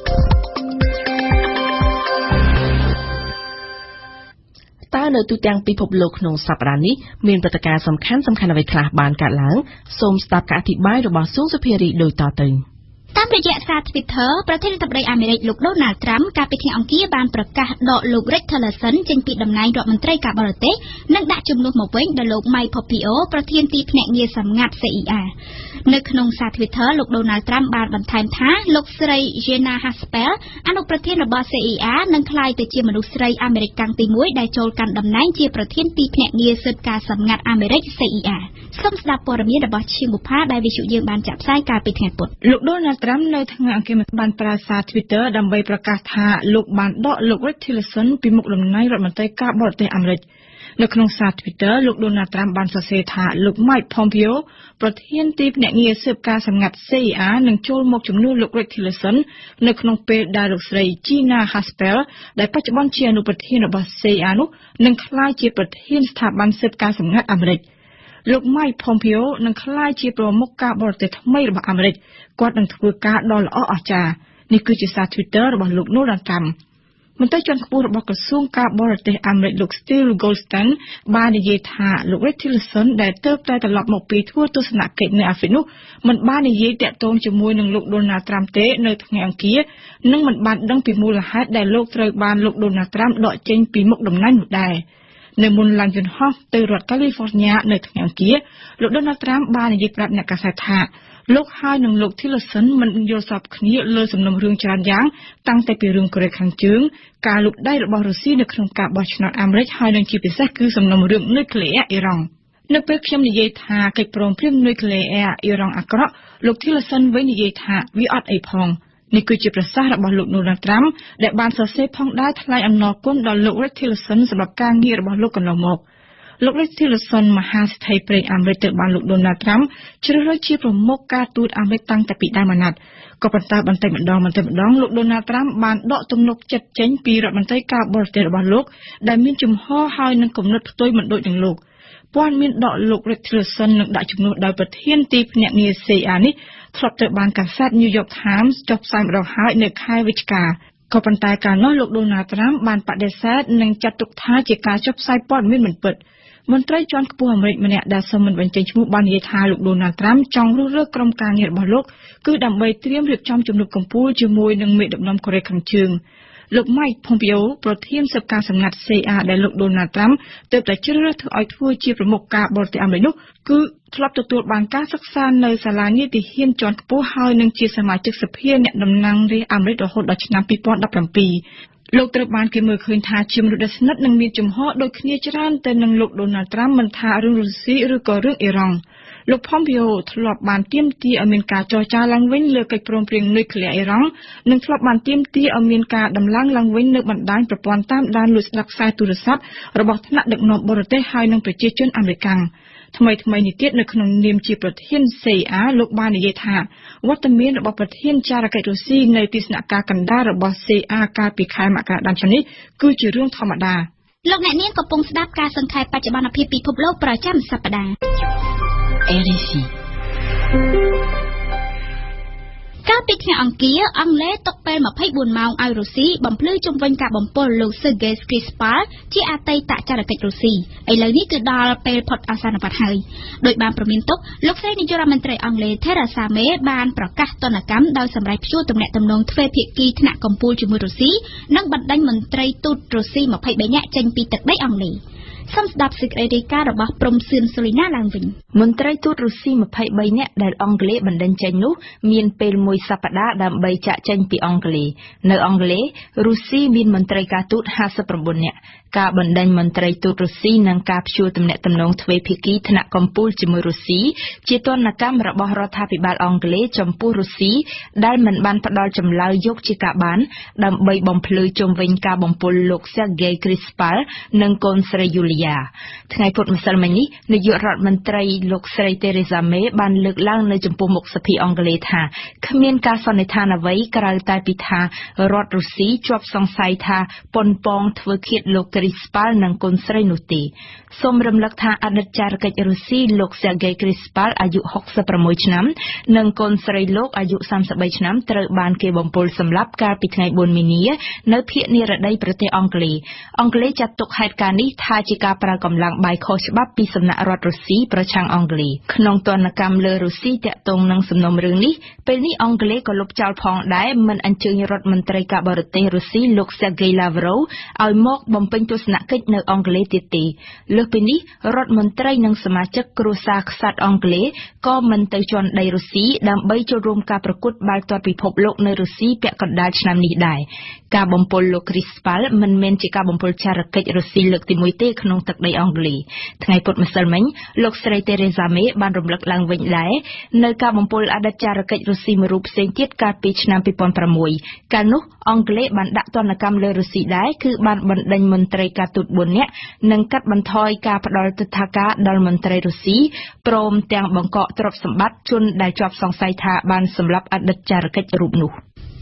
តើនៅទូទាំងពិភពលោកក្នុងសប្តាហ៍នេះមានព្រឹត្តិការណ៍សំខាន់សំខាន់អ្វីខ្លះបានកើតឡើងសូមស្ដាប់ការអធិប្បាយរបស់សួងសុភារីដូចតទៅតាមរយៈសារ Twitter ប្រធានាធិបតីអាមេរិកលោក Donald Trump កាលពីថ្ងៃអង្គារបានប្រកាសដកលោក Rex Tillerson ចេញពីតំណែងរដ្ឋមន្ត្រីការបរទេសនិងដាក់ជំនួសមកវិញដល់លោក Mike Pompeo ប្រធានទីភ្នាក់ងារសម្ងាត់ C I A នៅក្នុងសារ Twitter លោក Donald Trump បានបន្ថែមថាលោកស្រី Gina Haspel អនុប្រធានរបស់ C I A នឹងក្លាយទៅជាមនុស្សស្រីអាមេរិកកាំងទីមួយដែលចូលកាន់តំណែងជាប្រធានទីភ្នាក់ងារស៊ើបការសម្ងាត់អាមេរិក C I A សូមស្ដាប់ព័ត៌មានរបស់ឈៀងបុប្ផាដែលវិទ្យុយើងបានចាក់ផ្សាយកាលពីថ្ងៃពុធលោក Donald Trump នៅថ្ងៃអង្គារបានប្រើសារ Twitter ដើម្បីប្រកាសថាលោកបានដកលោក Rex Tillerson ពីមុខតំណែងរដ្ឋមន្ត្រីការបរទេសអាមេរិកនៅក្នុងសារ Twitter លោក Donald Trump បានសរសេរថាលោក Mike Pompeo ប្រធានទីភ្នាក់ងារស៊ើបការសម្ងាត់ C I A នឹងចូលមកជំនួសលោក Rex Tillerson នៅក្នុងពេលដែលលោកស្រី Gina Haspel ដែលបច្ចុប្បន្នជាអនុប្រធានរបស់ C I A នោះនឹងក្លាយជាប្រធានស្ថាប័នស៊ើបការសម្ងាត់អាមេរិកលោក Mike Pompeo នឹងក្លាយជាប្រមុខការបរទេសថ្មីរបស់អាមេរិកគាត់នឹងធ្វើការដ៏ល្អអស្ចារ្យនេះគឺជាសារ Twitter របស់លោក Donald Trump មន្ត្រីជាន់ខ្ពស់របស់ក្រសួងការបរទេសអាមេរិកលោក Steve Goldstein បាននិយាយថាលោក Rex Tillerson ដែលទើបតែត្រឡប់មកពីធ្វើទស្សនកិច្ចនៅអាហ្វ្រិកនោះមិនបាននិយាយតាក់ទងជាមួយនឹងលោក Donald Trump ទេនៅថ្ងៃអង្គារនិងមិនបានដឹងពីមូលហេតុដែលលោកត្រូវបានលោក Donald Trump ដកចេញពីមុខតំណែងនោះដែរនៅមុនឡានយន្តហោះទៅរដ្ឋ California នៅថ្ងៃអង្គារលោក Donald Trump បាននិយាយប្រាប់អ្នកកាសែតថាលោកហើយនិងលោក Tillerson មិនយល់សប្តិគ្នាលើសំណុំរឿងច្រើនយ៉ាងតាំងតែពីរឿងកូរ៉េខាងជើងការលូកដៃរបស់រុស្ស៊ីនៅក្នុងការបោះឆ្នោតអាមេរិកហើយនិងជាពិសេសគឺសំណុំរឿងនុយក្លេអ៊ែរអ៊ីរ៉ង់នៅពេលខ្ញុំនិយាយថាកិច្ចព្រមព្រៀងនុយក្លេអ៊ែរអ៊ីរ៉ង់អាក្រក់លោក Tillerson វិញនិយាយថាវាអត់អីផងនេះគឺជាប្រសាសន៍របស់លោក Donald Trump ដែលបានសរសេរផងដែរថ្លែងអំណរគុណដល់លោក Rex Tillerson សម្រាប់ការងាររបស់លោកកន្លងមកលោក Rex Tillerson មហាសេដ្ឋីប្រេងអាមេរិកទៅបានលោក Donald Trump ជ្រើសរើសជាប្រមុខការទូតអាមេរិកតាំងតែពីដើមអាណត្តិក៏ប៉ុន្តែបន្តិចម្ដងបន្តិចម្ដងលោក Donald Trump បានដកទំនុកចិត្តចេញពីរដ្ឋមន្ត្រីការបរទេសរបស់លោកដែលមានជំហរហើយនឹងគំនិតផ្ទុយមិនដូចនឹងលោកព័ត៌មានដកលោក Rex Tillerson នឹងដាក់ជំនួសដោយប្រធានទីភ្នាក់ងារ C I A នេះធ្លាប់ត្រូវបានកាសែត New York Times ចុះផ្សាយម្ដងហើយនៅខែវិច្ឆិកាក៏ប៉ុន្តែកាលនោះលោក Donald Trump បានបដិសេធនិងចាត់ទុកថាជាការចុះផ្សាយព័ត៌មានមិនពិតមន្ត្រីជាន់ខ្ពស់អាមេរិកម្នាក់ដែលសូមមិនបញ្ចេញឈ្មោះបាននិយាយថាលោក Donald Trump ចង់រុះរើក្រុមការងាររបស់លោកគឺដើម្បីត្រៀមរៀបចំជំនួបកំពូលជាមួយនឹងមេដឹកនាំកូរ៉េខាងជើងលោក Mike Pompeo ប្រធានសិបការសម្ងាត់ C I A ដែលលោក Donald Trump ទើបតែជ្រើសរើសធ្វើឲ្យធ្វើជាប្រមុខការបរទេសអាមេរិកនោះគឺធ្លាប់ទទួលបានការសិក្សានៅសាលានីតិហ៊ានជាន់ខ្ពស់ហើយនឹងជាសមាជិកសភាអ្នកតំណាងរាស្ត្រអាមេរិករហូតដល់ឆ្នាំពីរពាន់ដប់ប្រាំពីរលោកត្រូវបានគេមើលឃើញថាជាមនុស្សដែលស្និទ្ធនិងមានជំហរដូចគ្នាច្រើនទៅនឹងលោក Donald Trump មិនថារឿងរុស្ស៊ីឬក៏រឿងអ៊ីរ៉ង់លោក Pompeo ធ្លាប់បានទាមទារឲ្យមានការចរចាឡើងវិញលើកិច្ចព្រមព្រៀងនុយក្លេអ៊ែរអ៊ីរ៉ង់និងធ្លាប់បានទាមទារឲ្យមានការដំឡើងឡើងវិញនៅបណ្ដាញប្រព័ន្ធតាមដានលួចស្ដាប់ខ្សែទូរស័ព្ទរបស់ថ្នាក់ដឹកនាំបរទេសហើយនិងប្រជាជនអាមេរិកថ្មីថ្មីនេះទៀតនៅក្នុងនាមជាប្រធាន C I A លោកបាននិយាយថាវត្តមានរបស់ប្រធានចារកិច្ចរុស្ស៊ីនៅទីស្នាក់ការកណ្ដាលរបស់ C I A កាលពីខែមករាឆ្នាំនេះគឺជារឿងធម្មតាលោកអ្នកនាងកំពុងស្ដាប់ការសង្ខេបបច្ចុប្បន្នភាពពិភពលោកប្រចាំសប្ដាហ៍ R F I កាលពីថ្ងៃអង្គារអង់គ្លេសទុកពេលម្ភៃបួនម៉ោងឲ្យរុស្ស៊ីបំភ្លឺជុំវិញការបំពុលលោក Sergei Skripal ជាអតីតចារកិច្ចរុស្ស៊ីឥឡូវនេះគឺដល់ពេលផុតអាសន្នវត្តហើយដោយបានប្រមានទុកលោកស្រីនាយករដ្ឋមន្ត្រីអង់គ្លេស Theresa May បានប្រកាសទណ្ឌកម្មដោយសម្រេចព្យួរទំនាក់ទំនងទ្វេភាគីថ្នាក់កំពូលជាមួយរុស្ស៊ីនិងបណ្ដេញមន្ត្រីទូតរុស្ស៊ីម្ភៃបីនាក់ចេញពីទឹកដីអង់គ្លេសសំស្ដាប់សេចក្តីរាយការណ៍របស់ព្រំសឿនសូលីណាឡើងវិញមន្ត្រីទូតរុស្ស៊ីម្ភៃបីនាក់ដែលអង់គ្លេសបណ្ដេញចេញនោះមានពេលមួយសប្តាហ៍ដើម្បីចាក់ចេញពីអង់គ្លេសនៅអង់គ្លេសរុស្ស៊ីមានមន្ត្រីការទូតห้าสิบเก้าនាក់ការបណ្ដេញមន្ត្រីទូតរុស្ស៊ីនិងការព្យួរទំនាក់ទំនងទ្វេភាគីថ្នាក់កំពូលជាមួយរុស្ស៊ីជាទណ្ឌកម្មរបស់រដ្ឋាភិបាលអង់គ្លេសចំពោះរុស្ស៊ីដែលមិនបានផ្ដល់ចម្លើយយកជាការបានដើម្បីបំភ្លឺជុំវិញការបំពុលលោក Sergei Skripal និងកូនស្រី Yulia ថ្ងៃពុធម្សិលមិញនេះនាយករដ្ឋមន្ត្រីលោកស្រី Theresa May បានលើកឡើងនៅចំពោះមុខសភាអង់គ្លេសថាគ្មានការសន្និដ្ឋានអ្វីក្រៅតែពីថារដ្ឋរុស្ស៊ីជាប់សង្ស័យថាប៉ុនប៉ងធ្វើឃាតលោក Skripal និងកូនស្រីនោះទេសូមរំលឹកថាអតីតចារកិច្ចរុស្ស៊ីលោក Sergei Skripal អាយុหกสิบหกឆ្នាំនិងកូនស្រីលោកអាយុสามสิบสามឆ្នាំត្រូវបានគេបំពុលសម្លាប់កាលពីថ្ងៃបួនមីនានៅភាគនិរតីប្រទេសអង់គ្លេសអង់គ្លេសចាត់ទុកហេតុការណ៍នេះថាជាការប្រើកម្លាំងបាយខុសច្បាប់ពីសំណាក់រដ្ឋរុស្ស៊ីប្រឆាំងអង់គ្លេសក្នុងទណ្ឌកម្មលើរុស្ស៊ីតាក់ទងនឹងសំណុំរឿងនេះពេលនេះអង់គ្លេសក៏លុបចោលផងដែរមិនអញ្ជើញរដ្ឋមន្ត្រីការបរទេសរុស្ស៊ីលោក Sergei Lavrov ឲ្យមកបំពេញទស្សនកិច្ចនៅអង់គ្លេសទៀតទេលើសពីនេះរដ្ឋមន្ត្រីនិងសមាជិកគ្រួសារក្សត្រអង់គ្លេសក៏មិនទៅជន់ដីរុស្ស៊ីដើម្បីចូលរួមការប្រកួតបាល់ទាត់ពិភពលោកនៅរុស្ស៊ីពាក់កណ្ដាលឆ្នាំនេះដែរការបំពុលលោក Skripal មិនមែនជាការបំពុលចារកិច្ចរុស្ស៊ីលើកទីមួយទេក្នុងទឹកដីអង់គ្លេសថ្ងៃពុធម្សិលមិញលោកស្រី Theresa May បានរំលឹកឡើងវិញដែរនៅការបំពុលអតីតចារកិច្ចរុស្ស៊ីមួយរូបផ្សេងទៀតកាលពីឆ្នាំពីរពាន់ប្រាំមួយកាលនោះអង់គ្លេសបានដាក់ទណ្ឌកម្មលើរុស្ស៊ីដែរគឺបានបណ្ដេញមន្ត្រីការទូតបួននាក់និងកាត់បន្ថយការផ្ដល់ទិដ្ឋាការដល់មន្ត្រីរុស្ស៊ីព្រមទាំងបង្កកទ្រព្យសម្បត្តិជនដែលជាប់សង្ស័យថាបានសម្លាប់អតីតចារកិច្ចរូបនោះ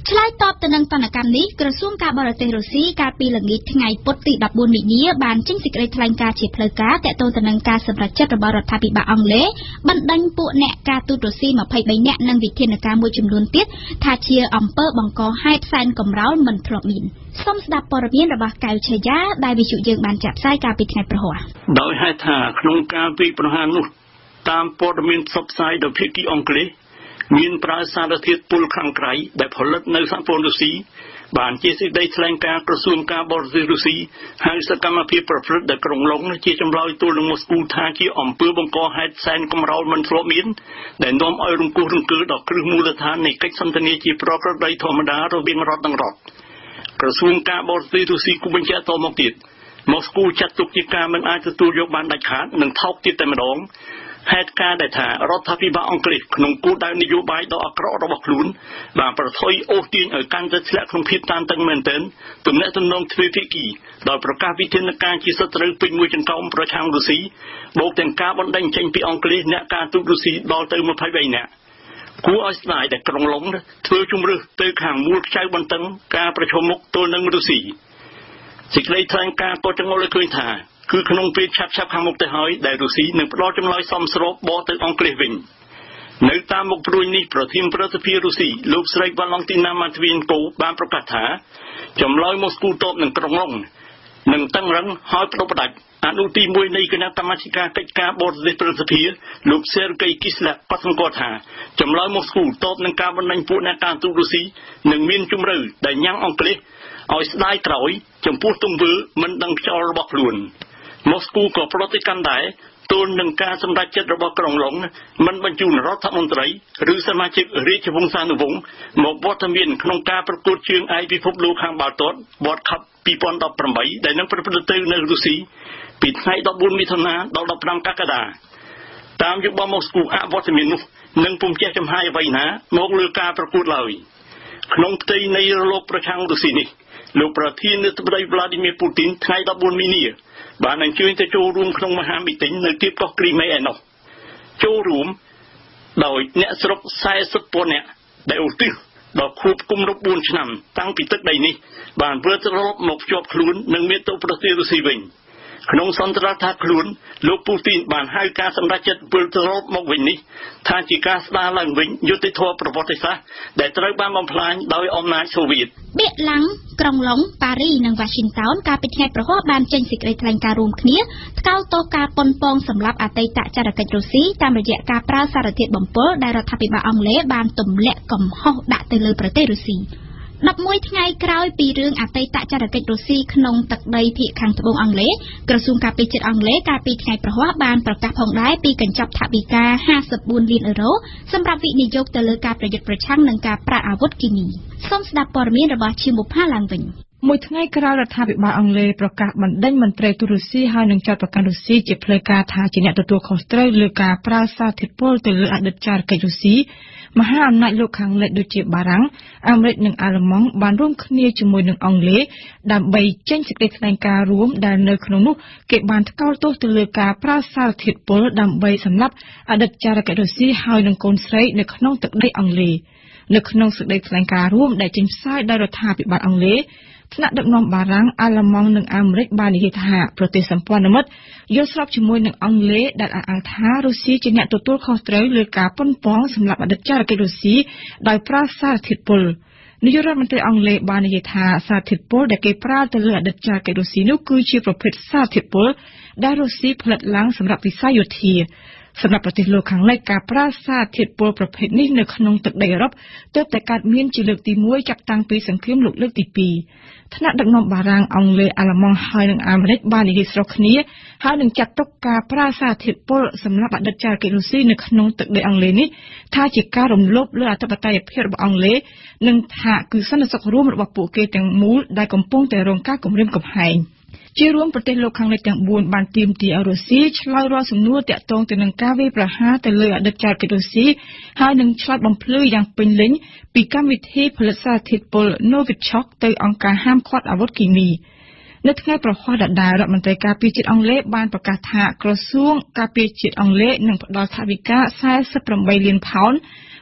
ឆ្លើយតបទៅនឹងទណ្ឌកម្មនេះក្រសួងការបរទេសរុស្ស៊ីកាលពីល្ងាចថ្ងៃពុធទីដប់បួនមីនាបានចេញសេចក្តីថ្លែងការណ៍ជាផ្លូវការទាក់ទងទៅនឹងការសម្រេចចិត្តរបស់រដ្ឋាភិបាលអង់គ្លេសបណ្តេញពួកអ្នកការទូតរុស្ស៊ីម្ភៃបីនាក់និងវិធានការមួយចំនួនទៀតថាជាអំពើបង្កហេតុសែនកំរោលមិនធ្លាប់មានសូមស្ដាប់ព័ត៌មានរបស់កៅឆាយាដែលវិទ្យុយើងបានចាក់ផ្សាយកាលពីថ្ងៃព្រហស្បតិ៍ដោយហេតុថាក្នុងការវាយប្រហារនោះតាមព័ត៌មានផ្សព្វផ្សាយដោយភាគីអង់គ្លេសមានប្រើសារធាតុពុលខាងក្រៅដែលផលិតនៅសហព័ន្ធរុស្ស៊ីបានជាសេចក្តីថ្លែងការណ៍ក្រសួងការបរទេសរុស្ស៊ីហើយសកម្មភាពប្រព្រឹត្តដែលក្រុងឡុងជាចម្លើយទល់នឹងម៉ូស្គូថាជាអំពើបង្កហេតុសែនកំរោលមិនធ្លាប់មានដែលនាំឲ្យរង្គោះរង្គើដល់គ្រឹះមូលដ្ឋាននៃកិច្ចសន្ទនាជាប្រក្រតីធម្មតារវាងរដ្ឋនិងរដ្ឋក្រសួងការបរទេសរុស្ស៊ីគូបញ្ជាក់តមកទៀតម៉ូស្គូចាត់ទុកជាការមិនអាចទទួលយកបានដាច់ខាតនិងថោកទៀតតែម្ដងហេតុការណ៍ដែលថារដ្ឋាភិបាលអង់គ្លេសក្នុងគោលដៅនយោបាយដ៏អាក្រក់របស់ខ្លួនបានប្រថុយអូសទាញឲ្យកាន់តែធ្លាក់ក្នុងភាពតានតឹងមែនទែនទំនាក់ទំនងទ្វេភាគីដោយប្រកាសវិធានការជាសត្រូវពេញមួយចង្កោមប្រឆាំងរុស្ស៊ីបូកទាំងការបណ្តេញចេញពីអង់គ្លេសអ្នកការទូតរុស្ស៊ីដល់ទៅម្ភៃបីនាក់គួរឲ្យស្ដាយដែលក្រុងឡុងធ្វើជំរឿសទៅខាងមូលខ្ចៅបន្ទឹងការប្រជុំមុខទល់នឹងរុស្ស៊ីសេចក្តីថ្លែងការណ៍ក៏ចង្អុលឲ្យឃើញថាគឺក្នុងពេលឆាប់ឆាប់ខាងមុខទៅហើយដែលរុស្ស៊ីនឹងផ្ដល់ចម្លើយសមស្របបកទៅអង់គ្លេសវិញនៅតាមមុខព្រួយនេះប្រធានប្រតិភិរុស្ស៊ីលោកស្រីវ៉ាឡង់ទីណាម៉ាទ្វីនកូបានប្រកាសថាចម្លើយម៉ូស្គូតបនឹងក្រុងឡុងនឹងតឹងរឹងហើយផ្ដុំផ្ដាច់អនុទីមួយនៃគណៈកម្មាធិការកិច្ចការបរទេសប្រតិភិលោកសេរហ្កេយគីស្លាក៏សម្គាល់ថាចម្លើយម៉ូស្គូតបនឹងការបណ្តេញពួកអ្នកការទូតរុស្ស៊ីនឹងមានជំរឿដែលញ៉ាំងអង់គ្លេសឲ្យស្ដាយក្រោយចំពោះទង្វើមិនដឹងខ្យល់របស់ខ្លួនម៉ូស្គូក៏ប្រតិកម្មដែរទល់នឹងការសម្រេចចិត្តរបស់ក្រុងឡុងមិនបញ្ជូនរដ្ឋមន្ត្រីឬសមាជិករាជវង្សានុវង្សមកវត្តមានក្នុងការប្រកួតជើងឯកពិភពលោកខាងបាល់ទាត់ World Cup ពីរពាន់ដប់ប្រាំបីដែលនឹងប្រព្រឹត្តទៅនៅរុស្ស៊ីពីថ្ងៃដប់បួនមិថុនាដល់ដប់ប្រាំកក្កដាតាមយោបល់ម៉ូស្គូអវត្តមាននោះនឹងពុំចេះចំហាយអ្វីណាមកលើការប្រកួតឡើយក្នុងផ្ទៃនៃរលកប្រឆាំងរុស្ស៊ីនេះលោកប្រធានាធិបតី Vladimir Putin ថ្ងៃដប់បួនមីនាបានអញ្ជើញទៅចូលរួមក្នុងមហាមីទីងនៅទីកោះគ្រីមេឯណោះចូលរួមដោយអ្នកស្រុកសែសិបពាន់នាក់ដែលឧទ្ទិសដល់ខួបគម្រប់បួនឆ្នាំតាំងពីទឹកដីនេះបានវិលត្រឡប់មកភ្ជាប់ខ្លួននឹងមាតុប្រទេសរុស្ស៊ីវិញក្នុងសន្ទរថាខ្លួនលោកពូទីនបានហៅការសម្រេចចិត្តវិលត្រឡប់មកវិញនេះថាជាការស្ដារឡើងវិញយុត្តិធម៌ប្រវត្តិសាស្ត្រដែលត្រូវបានបំផ្លាញដោយអំណាចសូវៀតបៀកឡាំងក្រុងឡុងប៉ារីនិងវ៉ាស៊ីនតោនកាលពីថ្ងៃប្រហ័សបានចេញសេចក្តីថ្លែងការណ៍រួមគ្នាថ្កោលទោសការប៉ុនប៉ងសម្រាប់អតីតចរកិច្ចរុស្ស៊ីតាមរយៈការប្រើសារធាតុបំពុលដែលរដ្ឋាភិបាលអង់គ្លេសបានទម្លាក់កំហុសដាក់ទៅលើប្រទេសរុស្ស៊ីដប់មួយថ្ងៃក្រោយពីរឿងអតីតចរកិច្ចរុស្ស៊ីក្នុងទឹកដីភាគខាងត្បូងអង់គ្លេសក្រសួងការពារជាតិអង់គ្លេសកាលពីថ្ងៃប្រហ័សបានប្រកាសផងដែរពីកញ្ចប់ថវិកាห้าสิบบួនលានអឺរ៉ូសម្រាប់វិនិយោគទៅលើការប្រយុទ្ធប្រឆាំងនឹងការប្រើអាវុធគីមីសូមស្ដាប់ព័ត៌មានរបស់ឈីមបុផាឡើងវិញមួយថ្ងៃក្រោយរដ្ឋាភិបាលអង់គ្លេសប្រកាសបណ្តេញមន្ត្រីទូតរុស្ស៊ីហើយនឹងចាត់ប្រកាន់រុស្ស៊ីជាផ្លូវការថាជាអ្នកទទួលខុសត្រូវលើការប្រើសារធាតុពុលទៅលើអតីតចរកិច្ចរុស្ស៊ីមហាអំណាចលោកខាងលិចដូចជាបារាំងអាមេរិកនិងអាល្លឺម៉ង់បានរួមគ្នាជាមួយនឹងអង់គ្លេសដើម្បីចេញសេចក្តីថ្លែងការណ៍រួមដែលនៅក្នុងនោះគេបានថ្កោលទោសទៅលើការប្រើសារធាតុពុលដើម្បីសម្លាប់អតីតចរកិច្ចរុស្ស៊ីហើយនឹងកូនស្រីនៅក្នុងទឹកដីអង់គ្លេសនៅក្នុងសេចក្តីថ្លែងការណ៍រួមដែលចេញផ្សាយដោយរដ្ឋាភិបាលអង់គ្លេសថ្នាក់ដឹកនាំបារាំងអាល្លឺម៉ង់និងអាមេរិកបាននិយាយថាប្រទេសសម្ព័ន្ធមិត្តយល់ស្របជាមួយនឹងអង់គ្លេសដែលអះអាងថារុស្ស៊ីជាអ្នកទទួលខុសត្រូវលើការប៉ុនប៉ងសម្រាប់អតីតចរកិច្ចរុស្ស៊ីដោយប្រើសារធាតុពុលនាយករដ្ឋមន្ត្រីអង់គ្លេសបាននិយាយថាសារធាតុពុលដែលគេប្រើទៅលើអតីតចរកិច្ចរុស្ស៊ីនោះគឺជាប្រភេទសារធាតុពុលដែលរុស្ស៊ីផលិតឡើងសម្រាប់វិស័យយោធាសម្រាប់ប្រទេសលោកខាងលិចការប្រើសារធាតុពុលប្រភេទនេះនៅក្នុងទឹកដីអឺរ៉ុបទើបតែកើតមានជាលើកទីមួយចាប់តាំងពីសង្គ្រាមលោកលើកទីពីរថ្នាក់ដឹកនាំបារាំងអង់គ្លេសអាល្លឺម៉ង់ហើយនិងអាមេរិកបាននិយាយស្រុះគ្នាហើយនឹងចាត់ទុកការប្រើសារធាតុពុលសម្រាប់អតីតចរកិច្ចរុស្ស៊ីនៅក្នុងទឹកដីអង់គ្លេសនេះថាជាការរំលោភលើអធិបតេយ្យភាពរបស់អង់គ្លេសនិងថាគឺសន្តិសុខរួមរបស់ពួកគេទាំងមូលដែលកំពុងតែរងការគំរាមកំហែងជារួមប្រទេសលោកខាងលិចទាំងបួនបានទាមទារឲ្យរុស្ស៊ីឆ្លើយរាល់សំណួរទាក់ទងទៅនឹងការវាយប្រហារទៅលើអតីតចរកិច្ចរុស្ស៊ីហើយនឹងឆ្លើយបំភ្លឺយ៉ាងពេញលេញពីកម្មវិធីផលិតសារធាតុពុល Novichok ទៅអង្គការហាមឃាត់អាវុធគីមីនៅថ្ងៃប្រហ័សដដែលរដ្ឋមន្ត្រីការពារជាតិអង់គ្លេសបានប្រកាសថាក្រសួងការពារជាតិអង់គ្លេសនឹងផ្តល់ថវិកាសែសិបប្រាំបីលានផោន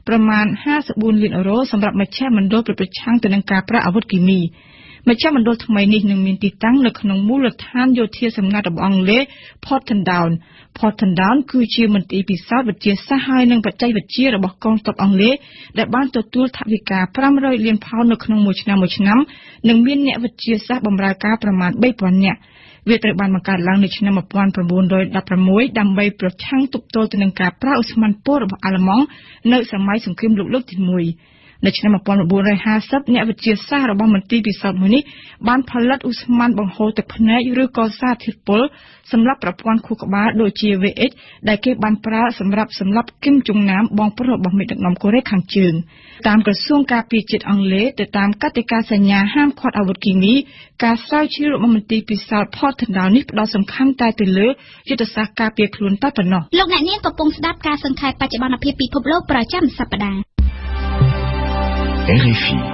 ប្រមាណห้าสิบสี่លានអឺរ៉ូសម្រាប់មជ្ឈមណ្ឌលប្រឆាំងទៅនឹងការប្រើអាវុធគីមីមជ្ឈមណ្ឌលថ្មីនេះនឹងមានទីតាំងនៅក្នុងមូលដ្ឋានយោធាសម្ងាត់របស់អង់គ្លេស Portadown Portadown គឺជាមន្ទីរពិសោធន៍វិទ្យាសាស្ត្រហើយនិងបច្ចេកវិទ្យារបស់កងទ័ពអង់គ្លេសដែលបានទទួលថវិកាfive hundredលានផោននៅក្នុងមួយឆ្នាំមួយឆ្នាំនិងមានអ្នកវិទ្យាសាស្ត្របម្រើការប្រមាណthree thousandនាក់វាត្រូវបានបង្កើតឡើងនៅឆ្នាំnineteen sixteenដើម្បីប្រឆាំងទប់ទល់ទៅនឹងការប្រើឧស្ម័នពុលរបស់អាល្លឺម៉ង់នៅសម័យសង្គ្រាមលោកលើកទីoneនៅឆ្នាំnineteen fiftyអ្នកវិទ្យាសាស្ត្ររបស់មន្ទីរពិសោធន៍មួយនេះបានផលិតឧស្ម័នបង្ហូរទឹកភ្នែកឬក៏សារធាតុពុលសម្រាប់ប្រព័ន្ធខួរក្បាលដូចជា V X ដែលគេបានប្រើសម្រាប់សម្លាប់គីមចុងណាមបងប្រុសរបស់មេដឹកនាំកូរ៉េខាងជើងតាមក្រសួងការពារជាតិអង់គ្លេសទៅតាមកតិកាសញ្ញាហាមឃាត់អាវុធគីមីការស្រាវជ្រាវរបស់មន្ទីរពិសោធន៍ Portadown នេះផ្ដោតសំខាន់តែទៅលើយុទ្ធសាស្ត្រការពារខ្លួនតែប៉ុណ្ណោះលោកអ្នកនាងកំពុងស្ដាប់ការសង្ខេបបច្ចុប្បន្នភាពពិភពលោកប្រចាំសប្ដាហ៍ R F I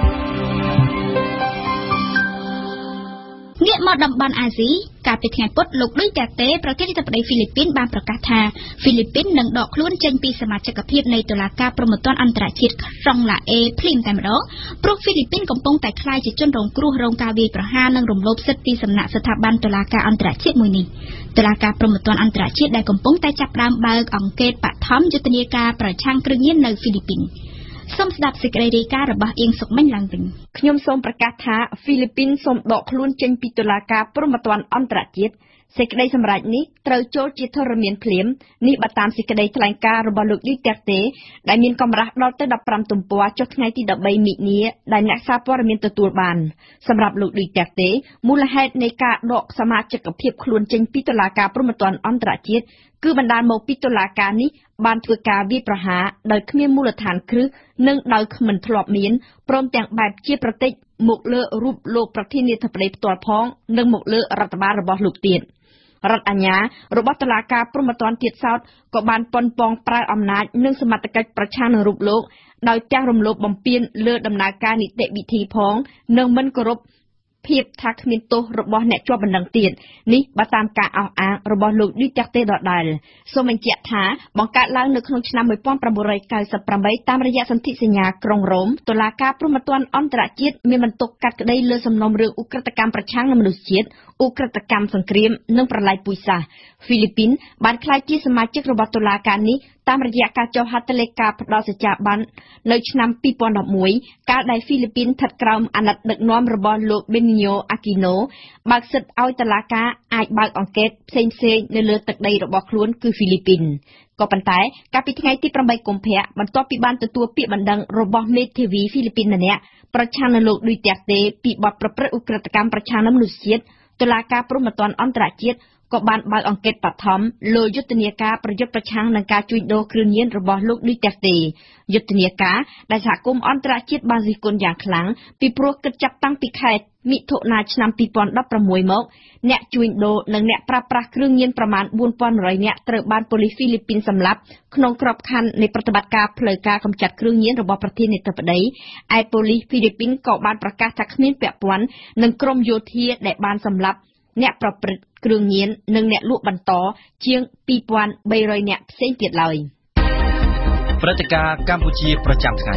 ងាកមកតំបន់អាស៊ីកាលពីថ្ងៃពុធលោកឌុយតាតេប្រធានាធិបតីហ្វីលីពីនបានប្រកាសថាហ្វីលីពីននឹងដកខ្លួនចេញពីសមាជិកភាពនៃតុលាការព្រហ្មទណ្ឌអន្តរជាតិក្រុងឡាអេភ្លាមតែម្ដងព្រោះហ្វីលីពីនកំពុងតែក្លាយជាជនរងគ្រោះរងការវាយប្រហារនិងរំលោភសិទ្ធិពីសំណាក់ស្ថាប័នតុលាការអន្តរជាតិមួយនេះតុលាការព្រហ្មទណ្ឌអន្តរជាតិដែលកំពុងតែចាប់ផ្ដើមបើកអង្កេតបឋមយុទ្ធនាការប្រឆាំងគ្រឿងញៀននៅហ្វីលីពីនសូមស្ដាប់សេចក្តីរាយការណ៍របស់អៀងសុកមិញឡើងវិញខ្ញុំសូមប្រកាសថាហ្វីលីពីនសូមដកខ្លួនចេញពីតុលាការព្រហ្មទណ្ឌអន្តរជាតិសេចក្តីសម្រេចនេះត្រូវចូលជាធរមានភ្លាមនេះបើតាមសេចក្តីថ្លែងការណ៍របស់លោកឌីតាតេដែលមានកម្រាស់ដល់ទៅfifteenទំព័រចុះថ្ងៃទីthirteenមិនិនាដែលអ្នកសារព័ត៌មានទទួលបានសម្រាប់លោកឌីតាតេមូលហេតុនៃការដកសមាជិកភាពខ្លួនចេញពីតុលាការព្រហ្មទណ្ឌអន្តរជាតិគឺបណ្ដាលមកពីតុលាការនេះបានធ្វើការវាយប្រហារដោយគ្មានមូលដ្ឋានគ្រឹះនិងដោយគ្មិនធ្លាប់មានព្រមទាំងបែបជាប្រតិចមកលើរូបលោកប្រធានាធិបតីផ្ទាល់ផងនិងមកលើរដ្ឋបាលរបស់លោកទៀតរដ្ឋអាជ្ញារបស់តុលាការព្រហ្មទណ្ឌទៀតសោតក៏បានប៉ុនប៉ងប្រើអំណាចនិងសមត្ថកិច្ចប្រឆាំងនឹងរូបលោកដោយទាំងរំលោភបំពានលើដំណើរការនីតិវិធីផងនិងមិនគោរពភាពថាគ្មានទោសរបស់អ្នកជាប់បណ្ដឹងទៀតនេះបើតាមការអះអាងរបស់លោកឌីតាតេដដែលសូមបញ្ជាក់ថាបង្កើតឡើងនៅក្នុងឆ្នាំnineteen ninety-eightតាមរយៈសន្ធិសញ្ញាក្រុងរ៉ូមតុលាការព្រហ្មទណ្ឌអន្តរជាតិមានបន្ទុកកាត់ក្តីលើសំណុំរឿងឧក្រិដ្ឋកម្មប្រឆាំងនឹងមនុស្សជាតិឧក្រិដ្ឋកម្មសង្គ្រាមនិងប្រល័យពូជសាសន៍ហ្វីលីពីនបានក្លាយជាសមាជិករបស់តុលាការនេះតាមរយៈការចុះហត្ថលេខាផ្ដល់សច្ចាប័ននៅឆ្នាំtwo thousand elevenកាលដែលហ្វីលីពីនស្ថិតក្រោមអាណត្តិដឹកនាំរបស់លោក Benigno Aquino បើកសិទ្ធិឲ្យតុលាការអាចបើកអង្កេតផ្សេងៗនៅលើទឹកដីរបស់ខ្លួនគឺហ្វីលីពីនក៏ប៉ុន្តែកាលពីថ្ងៃទីeightកុម្ភៈបន្ទាប់ពីបានទទួលពាក្យបណ្ដឹងរបស់មេធាវីហ្វីលីពីនម្នាក់ប្រឆាំងនឹងលោកឌុយតាតេពីបទប្រព្រឹត្តឧក្រិដ្ឋកម្មប្រឆាំងនឹងមនុស្សជាតិតុលាការព្រហ្មទណ្ឌអន្តរជាតិក៏បានបើកអង្កេតបឋមលើយុទ្ធនាការប្រយុទ្ធប្រឆាំងនឹងការជួញដូរគ្រឿងញៀនរបស់លោកឌុយតាតេយុទ្ធនាការដែលសហគមន៍អន្តរជាតិបានរិះគន់យ៉ាងខ្លាំងពីព្រោះគិតចាប់តាំងពីខែមិថុនាឆ្នាំtwo thousand sixteenមកអ្នកជួញដូរនិងអ្នកប្រើប្រាស់គ្រឿងញៀនប្រមាណfour thousand one hundredនាក់ត្រូវបានប៉ូលីសហ្វីលីពីនសម្លាប់ក្នុងក្របខ័ណ្ឌនៃប្រតិបត្តិការផ្លូវការកម្ចាត់គ្រឿងញៀនរបស់ប្រធានាធិបតីឯប៉ូលីសហ្វីលីពីនក៏បានប្រកាសថាគ្មានពាក់ព័ន្ធនឹងក្រុមយោធាដែលបានសម្លាប់អ្នកប្រព្រឹត្តគ្រឿងញៀននិងអ្នកលក់បន្តជាងtwo thousand three hundredនាក់ផ្សេងទៀតឡើយព្រឹត្តិការណ៍កម្ពុជាប្រចាំថ្ងៃ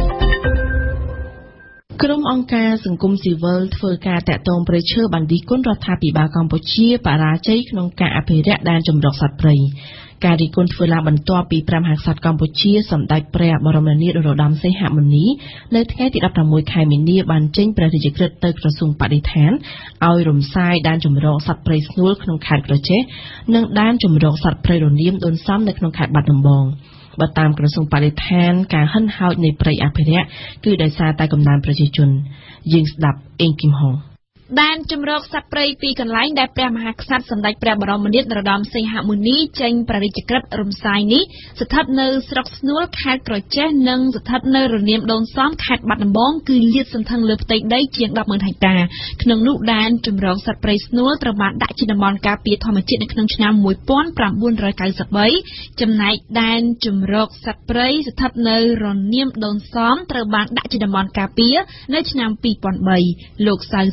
ក្រុមអង្គការសង្គមស៊ីវិលធ្វើការតាក់ទងប្រជើបានឌីគុណរដ្ឋាភិបាលកម្ពុជាបរាជ័យក្នុងការអភិរក្សដែនជម្រកសត្វព្រៃការរីគុណធ្វើឡើងបន្ទាប់ពីព្រះមហាក្សត្រកម្ពុជាសម្ដេចព្រះបរមនាថនរោត្តមសីហមុនីនៅថ្ងៃទី16ខែមីនាបានចេញព្រះរាជក្រឹត្យទៅក្រសួងបរិស្ថានឲ្យរំសាយដែនជម្រកសត្វព្រៃស្នួលក្នុងខេត្តក្រចេះនិងដែនជម្រកសត្វព្រៃរនាមដូនសំនៅក្នុងខេត្តបាត់ដំបងបើតាមក្រសួងបរិស្ថានការហិនហោចនៃព្រៃអភិរក្សគឺដោយសារតែកំណើនប្រជាជនយើងស្ដាប់អេងគឹមហុងដែនជម្រកសត្វព្រៃពីកន្លែងដែលព្រះមហាក្សត្រសម្ដេចព្រះបរមនាថនរោត្តមសីហមុនីចេញព្រះរាជក្រឹត្យរំសាយនេះស្ថិតនៅស្រុកស្នួលខេត្តក្រចេះនិងស្ថិតនៅរនាមដូនសំខេត្តបាត់ដំបងគឺលាតសន្ធឹងលើផ្ទៃដីជាងten thousandហិកតាក្នុងនោះដែនជម្រកសត្វព្រៃស្នួលត្រូវបានដាក់ជាតំបន់ការពារធម្មជាតិនៅក្នុងឆ្នាំnineteen ninety-threeចំណែកដែនជម្រកសត្វព្រៃស្ថិតនៅរនាមដូនសំត្រូវបានដាក់ជាតំបន់ការពារនៅឆ្នាំtwo thousand threeលោកសៅសុភាព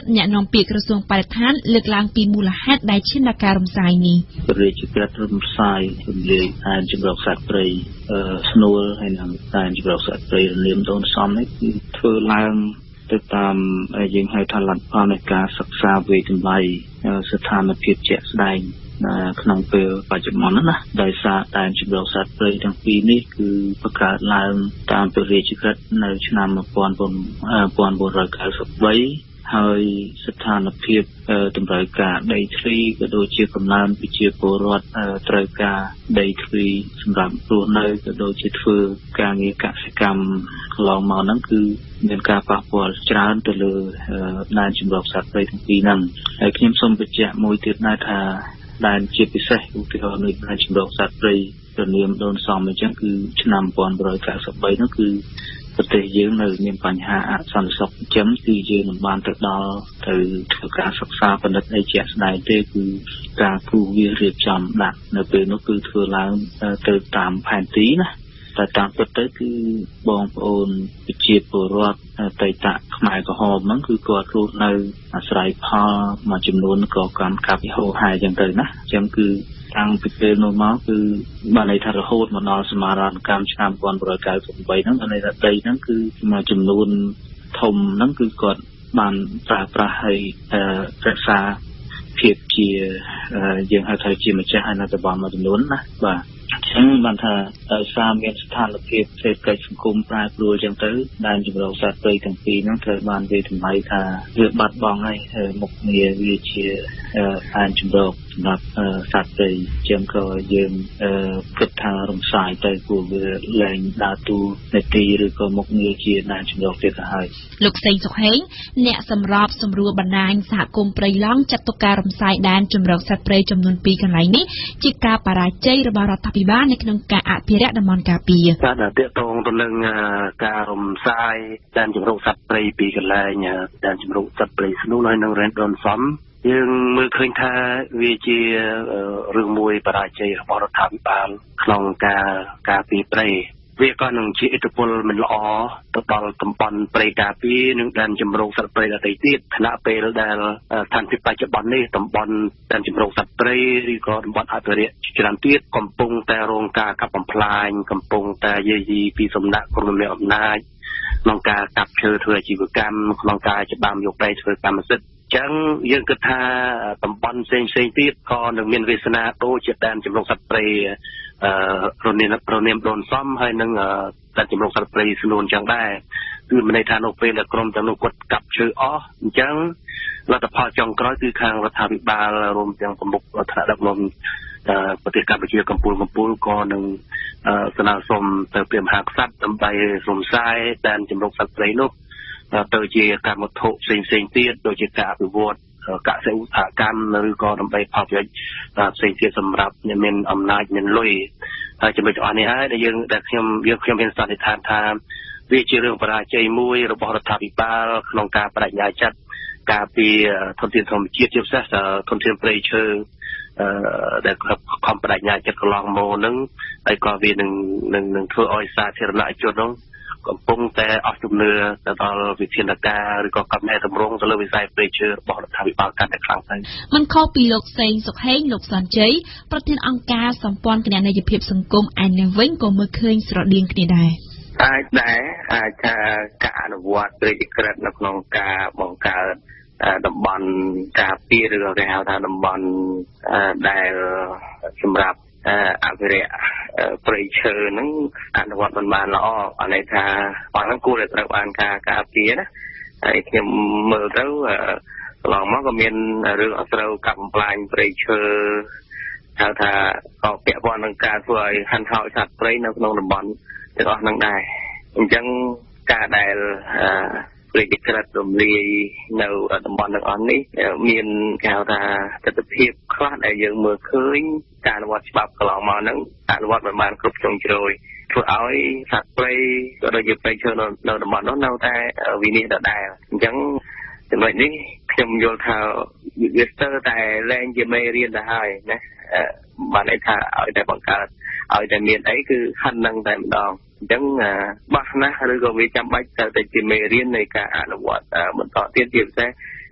អ្នកនាំពាក្យក្រសួងបរិស្ថានលើកឡើងពីមូលហេតុដែលឈានដល់ការរំសាយនេះរាជកិច្ចរំសាយរំលាយអានចម្រុះសត្វព្រៃស្នួលហើយនឹងអានចម្រុះសត្វព្រៃរលៀមដូនសំនេះគឺធ្វើឡើងទៅតាមយើងហៅថាលទ្ធផលនៃការសិក្សាវិតម្លៃស្ថានភាពជាក់ស្ដែងក្នុងពេលបច្ចុប្បន្នណាដោយសារតែចម្រុះសត្វព្រៃទាំងពីរនេះគឺបង្កើតឡើងតាមព្រះរាជក្រឹត្យនៅឆ្នាំmột nghìn bốn trăm chín mươi baហើយស្ថានភាពតម្រូវការដីធ្លីក៏ដូចជាកំណើនប្រជាពលរដ្ឋត្រូវការដីធ្លីសម្រាប់រស់នៅក៏ដូចជាធ្វើការងារកសិកម្មកន្លងមកហ្នឹងគឺមានការប៉ះពាល់ច្រើនទៅលើដែនចម្រុះសត្វព្រៃទាំងពីរហ្នឹងហើយខ្ញុំសូមបញ្ជាក់មួយទៀតដែរថាដែនជាពិសេសឧទាហរណ៍នៃដែនចម្រុះសត្វព្រៃរនាមដូនសំអញ្ចឹងគឺឆ្នាំmột nghìn chín trăm chín mươi baនោះគឺប្រទេសយើងនៅមានបញ្ហាអសន្តិសុខអញ្ចឹងគឺយើងមិនបានទៅដល់ទៅធ្វើការសិក្សាពិនិត្យអីជាក់ស្ដែងទេគឺការគូវារៀបចំដាក់នៅពេលនោះគឺធ្វើឡើងទៅតាមផែនទីណាតែតាមពិតទៅគឺបងប្អូនប្រជាពលរដ្ឋតៃតៈខ្មែរក្រហមហ្នឹងគឺគាត់រស់នៅអាស្រ័យផលមួយចំនួនក៏កាន់កាប់ហូរហែអញ្ចឹងទៅណាអញ្ចឹងគឺតាំងពីពេលនោះមកគឺបានន័យថារហូតមកដល់សមារាធកម្មឆ្នាំmột nghìn chín trăm chín mươi baហ្នឹងបានន័យថាដីហ្នឹងគឺជាចំនួនធំហ្នឹងគឺគាត់បានប្រើប្រាស់ឲ្យរក្សាភាពជាយើងហៅថាជាម្ចាស់អាណត្តិបាលមួយចំនួនណាបាទអញ្ចឹងបានថាដោយសារមានស្ថានភាពសេដ្ឋកិច្ចសង្គមប្រែប្រួលអញ្ចឹងទៅដែនចម្រុះសត្វព្រៃទាំងពីរហ្នឹងត្រូវបានវាតម្លៃថាវាបាត់បង់ហើយមុខងារវាជាដែនចម្រុះសម្រាប់សត្វព្រៃអញ្ចឹងក៏យើងគិតថារំសាយទៅព្រោះវាលែងដើរតួនាទីឬក៏មុខងារជាដែនចម្រុះទៀតទៅហើយលោកសេងសុខហេងអ្នកសម្របសម្រួលបណ្ដាញសហគមន៍ព្រៃឡង់ចាត់ទុកការរំសាយដែនចម្រុះសត្វព្រៃចំនួនពីរកន្លែងនេះជាការបរាជ័យរបស់រដ្ឋាភិបាលនៅក្នុងការអភិរក្សតំបន់ការពារការដែលទាក់ទងទៅនឹងការរំសាយដែនចម្រុះសត្វព្រៃពីរកន្លែងដែនចម្រុះសត្វព្រៃស្នូលហើយនិងរ៉េនដូនសំយើងមើលឃើញថាវាជារឿងមួយបរាជ័យរបស់រដ្ឋាភិបាលក្នុងការការពារព្រៃវាក៏នឹងជាឥទ្ធិពលមិនល្អទៅដល់តំបន់ព្រៃការពារនិងដែនចម្រុះសត្វព្រៃដទៃទៀតខណៈពេលដែលស្ថានភាពបច្ចុប្បន្ននេះតំបន់ដែនចម្រុះសត្វព្រៃឬក៏តំបន់អភិរក្សច្រើនទៀតកំពុងតែរងការកាប់បំផ្លាញកំពុងតែយាយីពីសំណាក់ក្រុមមានអំណាចក្នុងការកាប់ឈើធ្វើអាជីវកម្មក្នុងការច្បាមយកព្រៃធ្វើកម្មសិទ្ធិចឹងយើងគិតថាតំបន់ផ្សេងផ្សេងទៀតក៏នឹងមានវាសនាដូចជាដែនចម្រុះសត្វព្រៃអឺរនាមរនាមដូនសំហើយនឹងដែនចម្រុះសត្វព្រៃស្នួនចឹងដែរគឺមានន័យថានៅពេលដែលក្រុមទាំងនោះគាត់កាប់ឈើអស់អញ្ចឹងលទ្ធផលចុងក្រោយគឺខាងរដ្ឋាភិបាលរួមទាំងប្រមុខថ្នាក់ដឹកនាំប្រទេសកម្ពុជាកម្ពុជាកម្ពុជាក៏នឹងស្នើសុំទៅព្រះមហាក្សត្រដើម្បីរំសាយដែនចម្រុះសត្វព្រៃនោះទៅជាកម្មវត្ថុផ្សេងផ្សេងទៀតដូចជាការអភិវឌ្ឍកសិឧស្សាហកម្មឬក៏ដើម្បីផលប្រយោជន៍ផ្សេងទៀតសម្រាប់អ្នកមានអំណាចមានលុយហើយចំណុចទាំងអស់នេះហើយដែលយើងដែលខ្ញុំយើងខ្ញុំមានសន្និដ្ឋានថាវាជារឿងបរាជ័យមួយរបស់រដ្ឋាភិបាលក្នុងការបដិញ្ញាចិត្តការពីធនធានធម្មជាតិជាពិសេសធនធានព្រៃឈើដែលខំបដិញ្ញាចិត្តកន្លងមកហ្នឹងហើយក៏វានឹងនឹងធ្វើឲ្យសាធារណជនហ្នឹងកំពុងតែអស់ជំនឿទៅដល់វិធានការឬក៏កំណែតម្រង់ទៅលើវិស័យព្រៃឈើរបស់រដ្ឋាភិបាលកាន់តែខ្លាំងទៅមិនខុសពីលោកសេងសុខហេងលោកសនជ័យប្រធានអង្គការសម្ព័ន្ធគណនេយ្យភាពសង្គមឯនេះវិញក៏មើលឃើញស្រដៀងគ្នាដែរអាចដែរអាចថាការអនុវត្តព្រៃក្រិតនៅក្នុងការបង្កើតតំបន់ការពារឬក៏គេហៅថាតំបន់ដែលសម្រាប់អភិរក្សព្រៃឈើហ្នឹងអនុវត្តមិនបានល្អអានេះថាបងហ្នឹងគួរតែត្រូវបានការការពារណាហើយខ្ញុំមើលទៅកន្លងមកក៏មានរឿងអស្ត្រូវកាប់បំផ្លាញព្រៃឈើហៅថាក៏ពាក់ព័ន្ធនឹងការធ្វើឲ្យហិនហោចសត្វព្រៃនៅក្នុងតំបន់ទាំងអស់ហ្នឹងដែរអញ្ចឹងការដែលព្រៃក្រិតរំលាយនៅតំបន់ទាំងអស់នេះមានគេហៅថាទស្សនវិជ្ជាខ្លះដែលយើងមើលឃើញការអនុវត្តច្បាប់កន្លងមកហ្នឹងអនុវត្តមិនបានគ្រប់ជ្រុងជ្រោយធ្វើឲ្យសត្វព្រៃក៏ដូចជាព្រៃឈើនៅតំបន់នោះនៅតែវិនិច្ឆ័យដដែលអញ្ចឹងចំណុចនេះខ្ញុំយល់ថាវាស្ទើរតែលែងជាមេរៀនទៅហើយណាបានន័យថាឲ្យតែបង្កើតឲ្យតែមានអីគឺហិននឹងតែម្ដងអញ្ចឹងបាសណាស់ឬក៏វាចាំបាច់ត្រូវតែជាមេរៀននៃការអនុវត្តបន្តទៀតជាពិសេស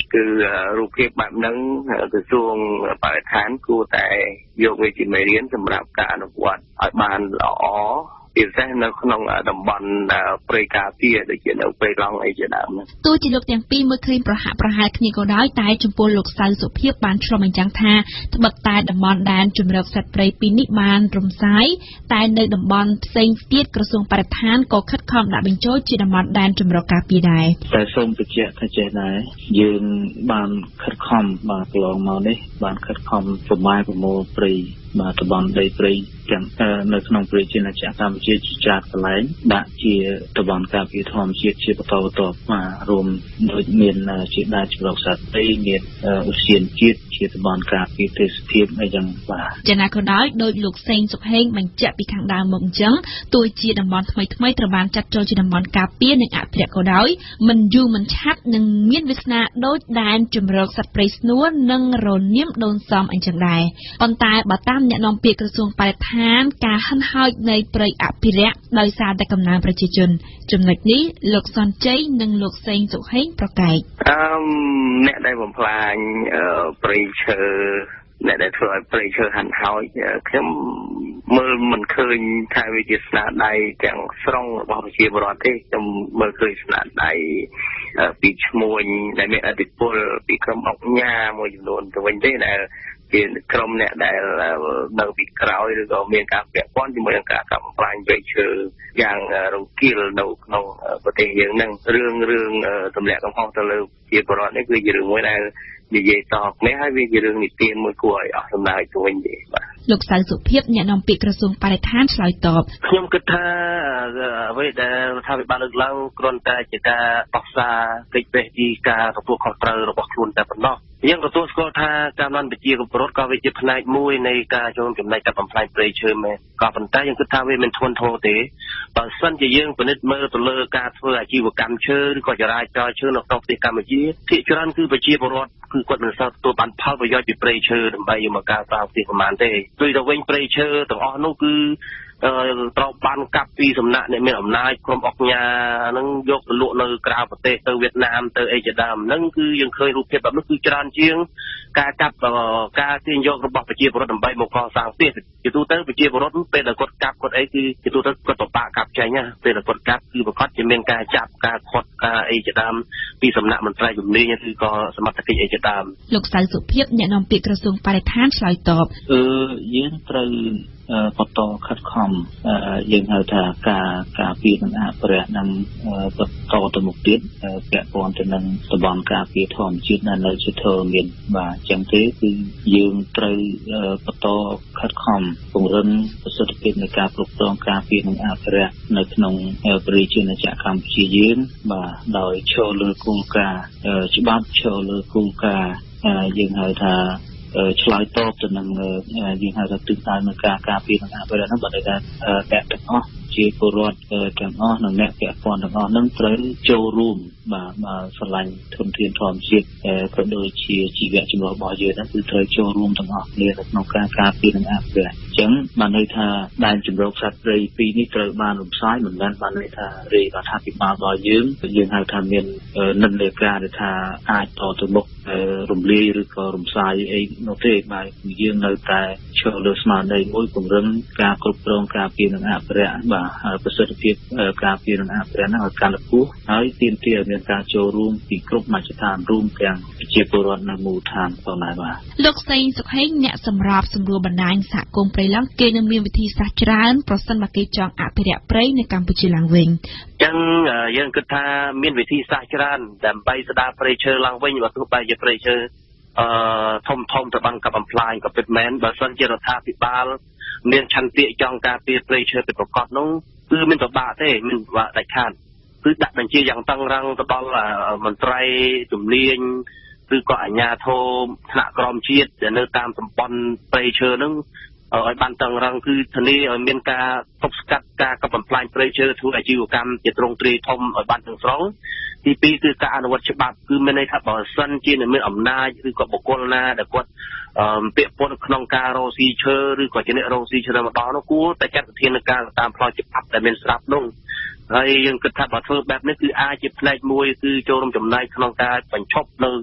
គឺរូបភាពបែបហ្នឹងក្រសួងបរិស្ថានគួរតែយកវាជាមេរៀនសម្រាប់ការអនុវត្តឲ្យបានល្អពិសេសនៅក្នុងតំបន់ព្រៃការពារដូចជានៅព្រៃឡង់អីជាដើមហ្នឹងទោះជាលោកទាំងពីរមើលឃើញប្រហាក់ប្រហែលគ្នាក៏ដោយតែចំពោះលោកសៅសុភាពបានឆ្លុះបញ្ចាំងថាត្បិតតែតំបន់ដែនជម្រកសត្វព្រៃពីរនេះបានរំសាយតែនៅតំបន់ផ្សេងទៀតក្រសួងបរិស្ថានក៏ខិតខំដាក់បញ្ចូលជាតំបន់ដែនជម្រកការពារដែរតែសូមបញ្ជាក់ថាចេះដែរយើងបានខិតខំបាទកន្លងមកនេះបានខិតខំប្រម៉ែប្រមូលព្រៃបាទតំបន់ដីព្រៃទាំងនៅក្នុងព្រៃជាណាចក្រកម្ពុជាជាច្រើនកន្លែងដាក់ជាតំបន់ការពារធម្មជាតិជាបន្តបន្ទាប់មករួមដូចមានជាដែនជម្រកសត្វព្រៃមានឧទ្យានជាតិជាតំបន់ការពារទេសភាពអីចឹងបាទយ៉ាងណាក៏ដោយដោយលោកសេងសុខហេងបញ្ជាក់ពីខាងដើមមកអញ្ចឹងទោះជាតំបន់ថ្មីថ្មីត្រូវបានចាត់ចូលជាតំបន់ការពារនិងអភិរក្សក៏ដោយមិនយូរមិនឆាប់នឹងមានវាសនាដូចដែនជម្រកសត្វព្រៃស្នួរនិងរនាមដូនសំអញ្ចឹងដែរប៉ុន្តែបើតាមអ្នកនាំពាក្យក្រសួងបរិស្ថានការហិនហោចនៃព្រៃអភិរក្សដោយសារតែកំណើនប្រជាជនចំណុចនេះលោកសនជ័យនិងលោកសេងសុខហេងប្រកែកអឺអ្នកដែលបំផ្លាញព្រៃឈើអ្នកដែលធ្វើឲ្យព្រៃឈើហាន់ហោចខ្ញុំមើលមិនឃើញថាវាជាស្នាដៃទាំងស្រុងរបស់ប្រជាពលរដ្ឋទេខ្ញុំមើលឃើញស្នាដៃពីឈ្មួញដែលមានឥទ្ធិពលពីក្រុមអង្គការមួយចំនួនទៅវិញទេដែលជាក្រុមអ្នកដែលនៅពីក្រោយឬក៏មានការពាក់ព័ន្ធជាមួយនឹងការកាប់បំផ្លាញព្រៃឈើយ៉ាងរង្គាលនៅក្នុងប្រទេសយើងហ្នឹងរឿងរឿងទម្លាក់កំហុសទៅលើជាពលរដ្ឋនេះគឺជារឿងមួយដែលនិយាយតគ្នាហើយវាជារឿងនិទានមួយគួរឲ្យអស់សំណើចទៅវិញទេបាទលោកសៅសុភាពអ្នកនាំពាក្យក្រសួងបរិស្ថានឆ្លើយតបខ្ញុំគិតថាអ្វីដែលរដ្ឋាភិបាលលើកឡើងគ្រាន់តែជាការបោះសារកិច្ចវេះពីការទទួលខុសត្រូវរបស់ខ្លួនតែប៉ុណ្ណោះយើងទទួលស្គាល់ថាការបានប្រជាពលរដ្ឋក៏វាជាផ្នែកមួយនៃការចូលចំណែកកាត់បំផ្លាញព្រៃឈើមែនក៏ប៉ុន្តែយើងគិតថាវាមិនធ្ងន់ធ្ងរទេបើសិនជាយើងពិនិត្យមើលទៅលើការធ្វើអាជីវកម្មឈើឬក៏ចរាចរណ៍ឈើនៅក្នុងប្រទេសកម្ពុជាភាគច្រើនគឺប្រជាពលរដ្ឋគឺគាត់មិនសូវទទួលបានផលប្រយោជន៍ពីព្រៃឈើដើម្បីយកមកការប្រើប្រាស់ប្រមាណទេដូចទៅវិញព្រៃឈើទាំងអស់នោះគឺត្រូវបានកាប់ពីសំណាក់អ្នកមានអំណាចក្រុមអង្គការហ្នឹងយកទៅលក់នៅក្រៅប្រទេសទៅវៀតណាមទៅអីជាដើមហ្នឹងគឺយើងឃើញរូបភាពបែបនោះគឺច្រើនជាងការកាប់ការទាញយករបស់ប្រជាពលរដ្ឋដើម្បីមកកសាងផ្ទះជាទូទៅប្រជាពលរដ្ឋពេលដែលគាត់កាប់គាត់អីគឺជាទូទៅគាត់ពិបាកកាប់ចេញណាពេលដែលគាត់កាប់គឺប្រកាសជាមានការចាប់ការខាត់ការអីជាដើមពីសំណាក់មន្ត្រីជំនាញឬក៏សមត្ថកិច្ចអីជាដើមលោកសៅសុភាពអ្នកនាំពាក្យក្រសួងបរិស្ថានឆ្លើយតបអឺយើងត្រូវបន្តខិតខំយើងហៅថាការការពារនិងអភិរក្សនឹងបន្តទៅមុខទៀតពាក់ព័ន្ធទៅនឹងតំបន់ការពារធម្មជាតិដែលនៅជាធរមានបាទអញ្ចឹងទេគឺយើងត្រូវបន្តខិតខំពង្រឹងប្រសិទ្ធភាពនៃការគ្រប់គ្រងការពារនិងអភិរក្សនៅក្នុងប្រជាណាចក្រកម្ពុជាយើងបាទដោយឈលលើគោលការណ៍ច្បាប់ឈលលើគោលការណ៍យើងហៅថាឆ្លើយតបទៅនឹងយើងហៅថាទិសដៅនៃការការពារនិងអភិរក្សហ្នឹងបើតែតែទាំងអស់ជាពលរដ្ឋទាំងអស់និងអ្នកពាក់ព័ន្ធទាំងអស់ហ្នឹងត្រូវចូលរួមបាទបាទស្រឡាញ់ធនធានធម្មជាតិក៏ដូចជាជីវៈចម្រុះរបស់យើងហ្នឹងគឺត្រូវចូលរួមទាំងអស់គ្នានៅក្នុងការការពារនិងអភិរក្សអញ្ចឹងបានន័យថាដែនជម្រកសត្វព្រៃពីរនេះត្រូវបានរំសាយមិនមែនបានន័យថារាជរដ្ឋាភិបាលរបស់យើងយើងហៅថាមាននិន្នាការថាអាចតទៅមុខរំលាយឬក៏រំសាយអីនោះទេបាទយើងនៅតែឈរលើស្មារតីមួយពង្រឹងការគ្រប់គ្រងការពារនិងអភិរក្សបាទប្រសិទ្ធភាពការពារនិងអភិរក្សហ្នឹងឲ្យកាន់តែខ្ពស់ហើយទាមទារឲ្យមានការចូលរួមពីគ្រប់មជ្ឈដ្ឋានរួមទាំងប្រជាពលរដ្ឋនៅមូលដ្ឋានផងដែរបាទលោកសេងសុខហេងអ្នកសម្របសម្រួលបណ្ដាញសហគមន៍ព្រៃឡង់គេនឹងមានវិធីសាស្ត្រច្រើនប្រសិនបើគេចង់អភិរក្សព្រៃនៅកម្ពុជាឡើងវិញអញ្ចឹងយើងគិតថាមានវិធីសាស្ត្រច្រើនដើម្បីស្ដារព្រៃឈើឡើងវិញបើទោះបីជាព្រៃឈើអឺធំធំទៅបានកាប់បំផ្លាញក៏ពិតមែនបើសិនជារដ្ឋាភិបាលមានឆន្ទៈចង់ការពារព្រៃឈើពិតប្រាកដនោះគឺមានពិបាកទេមានពិបាកដាច់ខាតគឺដាក់បញ្ជាយ៉ាងតឹងរ៉ឹងទៅដល់មន្ត្រីជំនាញឬក៏អាជ្ញាធរថ្នាក់ក្រមជាតិដែលនៅតាមតំបន់ព្រៃឈើហ្នឹងឲ្យបានតឹងរ៉ឹងគឺធានាឲ្យមានការទប់ស្កាត់ការកាប់បំផ្លាញព្រៃឈើធ្វើអាជីវកម្មជាទ្រង់ទ្រាយធំឲ្យបានទាំងស្រុងទីពីរគឺការអនុវត្តច្បាប់គឺមានន័យថាបើសិនជាមានអំណាចឬក៏បុគ្គលណាដែលគាត់ពាក់ព័ន្ធក្នុងការរកស៊ីឈើឬក៏ជាអ្នករកស៊ីឈើម្ដងនោះគួរតែចាត់វិធានការតាមផ្លូវច្បាប់ដែលមានស្រាប់នោះហើយយើងគិតថាបើធ្វើបែបនេះគឺអាចជាផ្នែកមួយគឺចូលរួមចំណែកក្នុងការបញ្ឈប់នៅ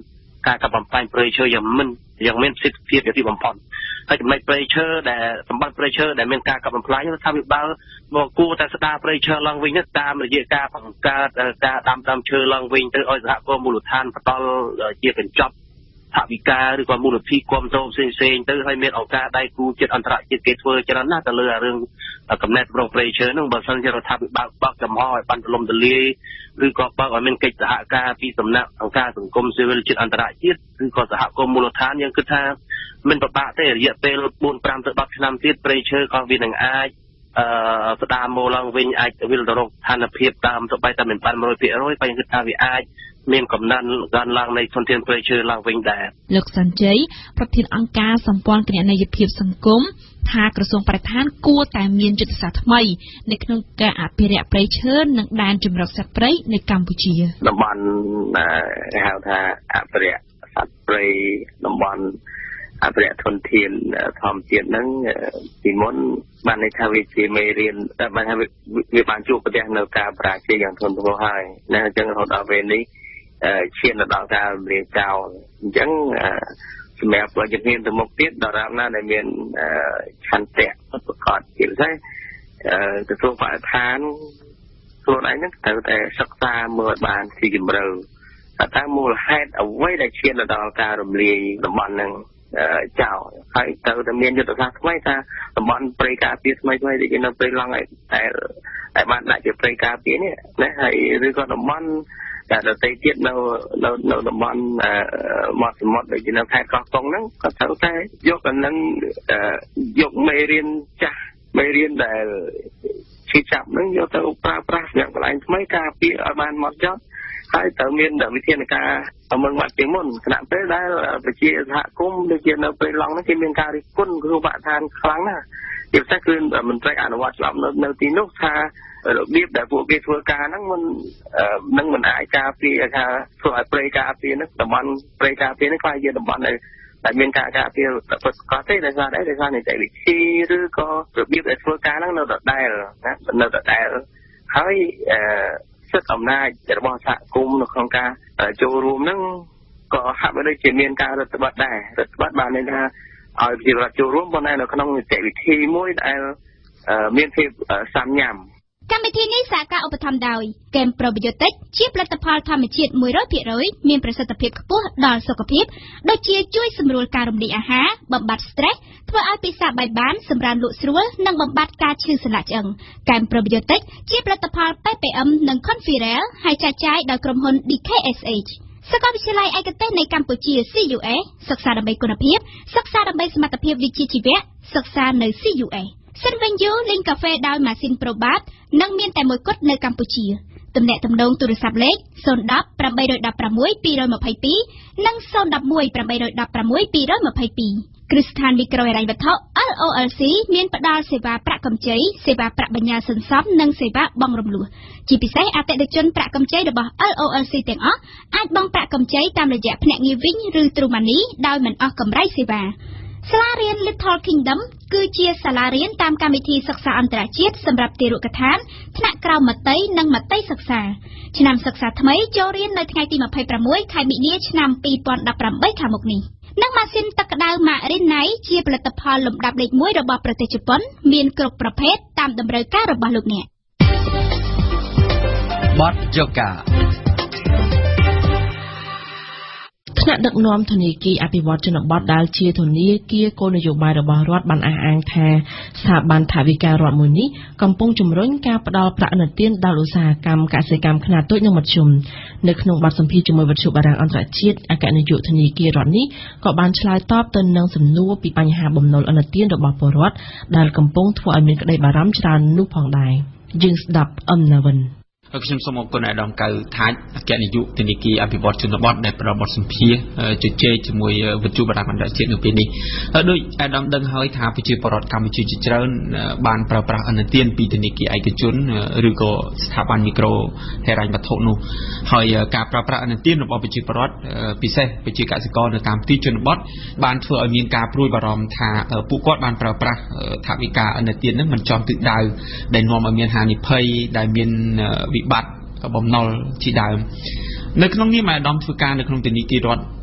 ការកាប់បំផ្លាញព្រៃឈើយ៉ាងមិនយ៉ាងមានប្រសិទ្ធភាពយ៉ាងទីបំផុតហើយចំណុចព្រៃឈើដែលសម្បត្តិព្រៃឈើដែលមានការកាប់បំផ្លាញរដ្ឋាភិបាលមកគួរតែស្ដារព្រៃឈើឡើងវិញនេះតាមរយៈការបង្កើតការដាំដើមឈើឡើងវិញទៅឲ្យសហគមន៍មូលដ្ឋានផ្ដល់ជាកញ្ចប់ថវិកាឬក៏មូលធនគាំទ្រផ្សេងផ្សេងទៅឲ្យមានឱកាសដៃគូជាតិអន្តរជាតិគេធ្វើច្រើនណាស់ទៅលើរឿងកំណែតម្រង់ព្រៃឈើហ្នឹងបើសិនជារដ្ឋាភិបាលបើកចំហឲ្យបានទូលំទូលាយឬក៏បើកឲ្យមានកិច្ចសហការពីសំណាក់អង្គការសង្គមស៊ីវិលជាតិអន្តរជាតិឬក៏សហគមន៍មូលដ្ឋានយើងគិតថាមិនពិបាកទេរយៈពេលbốn nămទៅដប់ឆ្នាំទៀតព្រៃឈើក៏វានឹងអាចអឺស្ដារមកឡើងវិញអាចវិលទៅរកស្ថានភាពតាមទៅបីតែមិនបានone hundred percent បើយើងគិតថាវាអាចមានកំណត់កើនឡើងនៃធនធានព្រៃឈើឡើងវិញដែរលោកសញ្ជ័យប្រធានអង្គការសម្ព័ន្ធគណនេយ្យភាពសង្គមថាក្រសួងបរិស្ថានគួរតែមានយុទ្ធសាស្ត្រថ្មីនៅក្នុងការអភិរក្សព្រៃឈើនិងដែនជម្រកសត្វព្រៃនៅកម្ពុជាតំបន់គេហៅថាអភិរក្សសត្វព្រៃតំបន់អភិរក្សធនធានធម្មជាតិហ្នឹងពីមុនបានន័យថាវាជាមេរៀនបានថាវាបានជួបប្រទះនៅការបរាជ័យយ៉ាងធ្ងន់ធ្ងរហើយណាអញ្ចឹងរហូតដល់ពេលនេះឈានដល់ការរំលាយចោលអញ្ចឹងសម្រាប់ប្រជាជនទៅមុខទៀតដរាបណាដែលមានឆន្ទៈប្រកបជាពិសេសក្រសួងបរិស្ថានខ្លួនឯងហ្នឹងត្រូវតែសិក្សាមើលបានស៊ីជម្រៅថាតើមូលហេតុអ្វីដែលឈានដល់ការរំលាយតំបន់ហ្នឹងចោលហើយត្រូវតែមានយុទ្ធសាស្ត្រថ្មីថាតំបន់ព្រៃការពារថ្មីថ្មីដែលនៅព្រៃឡង់ឯតែតែបានដាក់ជាព្រៃការពារនេះណាហើយឬក៏តំបន់តែដទៃទៀតនៅនៅនៅតំបន់មាត់សមុទ្រដូចជានៅខេត្តកោះកុងហ្នឹងក៏ត្រូវតែយកកណ្ដឹងយកមេរៀនចាស់មេរៀនដែលឈឺចាប់ហ្នឹងយកទៅប្រើប្រាស់សម្រាប់កន្លែងថ្មីការពារឲ្យបានហ្មត់ចត់ហើយត្រូវមានវិធានការប្រមឹងមាត់ជាមុនគណៈពេលដែលប្រជាសហគមន៍ដូចជានៅព្រៃឡង់ហ្នឹងគេមានការរិះគន់គ្រោះបរិស្ថានខ្លាំងណាស់ជាពិសេសគឺមន្ត្រីអនុវត្តច្បាប់នៅនៅទីនោះថារបៀបដែលពួកគេធ្វើការហ្នឹងមិននឹងមិនអាចការពារថាធ្វើឲ្យព្រៃការពារហ្នឹងតំបន់ព្រៃការពារហ្នឹងខ្លាយជាតំបន់ដែលតែមានការការពារប្រកបទេដោយសារតែដោយសារនីតិវិធីឬក៏របៀបដែលធ្វើការហ្នឹងនៅដដែលណានៅដដែលហើយអឺសិទ្ធិអំណាចរបស់សហគមន៍នៅក្នុងការចូលរួមហ្នឹងក៏ហាក់បីដូចជាមានការរដ្ឋបတ်ដែររដ្ឋបတ်បានន័យថាឲ្យប្រជាពលរដ្ឋចូលរួមប៉ុន្តែនៅក្នុងនីតិវិធីមួយដែលមានភាពសាមញ្ញកម្មវិធីនេះសហការឧបត្ថម្ភដោយកេមប្រូប៊ីយ៉ូទិកជាផលិតផលធម្មជាតិone hundred percent មានប្រសិទ្ធភាពខ្ពស់ដល់សុខភាពដូចជាជួយសម្រួលការរំលាយអាហារបំបាត់ stress ធ្វើឲ្យពិសាបាយបានសម្រានលក់ស្រួលនិងបំបាត់ការឈឺសន្លាក់ឆ្អឹងកេមប្រូប៊ីយ៉ូទិកជាផលិតផល pê pê em និង Conferel ហើយចែកចាយដោយក្រុមហ៊ុន D K S H សាកលវិទ្យាល័យឯកទេសនៃកម្ពុជា C U S សិក្សាដើម្បីគុណភាពសិក្សាដើម្បីសមត្ថភាពវិជ្ជាជីវៈសិក្សានៅ C U Sសិនវិញយូលេងកាហ្វេដោយម៉ាស៊ីន Probat និងមានតែមួយគត់នៅកម្ពុជាទំនាក់ទំនងទូរស័ព្ទលេខzero one zero eight one six two twoនិងzero one one eight one six two twoគ្រឹះស្ថានមីក្រូហិរញ្ញវត្ថុ L O L C មានផ្ដល់សេវាប្រាក់កម្ចីសេវាប្រាក់បញ្ញើសន្សំនិងសេវាបង់រំលោះជាពិសេសអតិថិជនប្រាក់កម្ចីរបស់ L O L C ទាំងអស់អាចបង់ប្រាក់កម្ចីតាមរយៈភ្នាក់ងារវិញឬ True Money ដោយមិនអស់កម្រៃសេវាសាលារៀន Little Kingdom គឺជាសាលារៀនតាមកម្មវិធីសិក្សាអន្តរជាតិសម្រាប់ទារុកដ្ឋានថ្នាក់ក្រោមមត្តេយ្យនិងមត្តេយ្យសិក្សាឆ្នាំសិក្សាថ្មីចូលរៀននៅថ្ងៃទីtwenty-sixខែមីនាឆ្នាំtwenty eighteenខាងមុខនេះនិងម៉ាស៊ីនទឹកក្តៅ Marinai ជាផលិតផលលំដាប់លេខoneរបស់ប្រទេសជប៉ុនមានគ្រប់ប្រភេទតាមតម្រូវការរបស់លោកអ្នកបទយូហ្គាថ្នាក់ដឹកនាំធនាគារអភិវឌ្ឍជនបទដែលជាធនាគារគោលនយោបាយរបស់រដ្ឋបានអះអាងថាស្ថាប័នថវិការដ្ឋមួយនេះកំពុងជំរុញការផ្តល់ប្រាក់ឥណទានដល់ឧស្សាហកម្មកសិកម្មខ្នាតតូចនិងមធ្យមនៅក្នុងបទសម្ភាសន៍ជាមួយវិទ្យុបារាំងអន្តរជាតិអគ្គនាយកធនាគាររដ្ឋនេះក៏បានឆ្លើយតបទៅនឹងសំណួរពីបញ្ហាបំណុលឥណទានរបស់ពលរដ្ឋដែលកំពុងធ្វើឲ្យមានក្តីបារម្ភច្រើននោះផងដែរយើងស្ដាប់អំណវិនខ្ញុំសូមអរគុណអាដាមកៅថាច់អគ្គនាយកធនាគារអភិវឌ្ឍជនបទដែលប្រមបទសម្ភាសជជែកជាមួយវិទ្យុបារាំងអន្តរជាតិនៅពេលនេះដោយអាដាមដឹងហើយថាប្រជាពលរដ្ឋកម្ពុជាជាច្រើនបានប្រើប្រាស់ឥណទានពីធនាគារឯកជនឬក៏ស្ថាប័នមីក្រូហិរញ្ញវត្ថុនោះហើយការប្រើប្រាស់ឥណទានរបស់ប្រជាពលរដ្ឋពិសេសប្រជាកសិករនៅតាមទីជនបទបានធ្វើឲ្យមានការព្រួយបារម្ភថាពួកគាត់បានប្រើប្រាស់ថវិកាឥណទាននឹងមិនចំទិសដៅដែលនាំឲ្យមានហានិភ័យដែលមានវិបត្តិបំណុលជាដើមនៅក្នុងនេះអាដាមធ្វើការនៅក្នុងធនាគាររដ្ឋ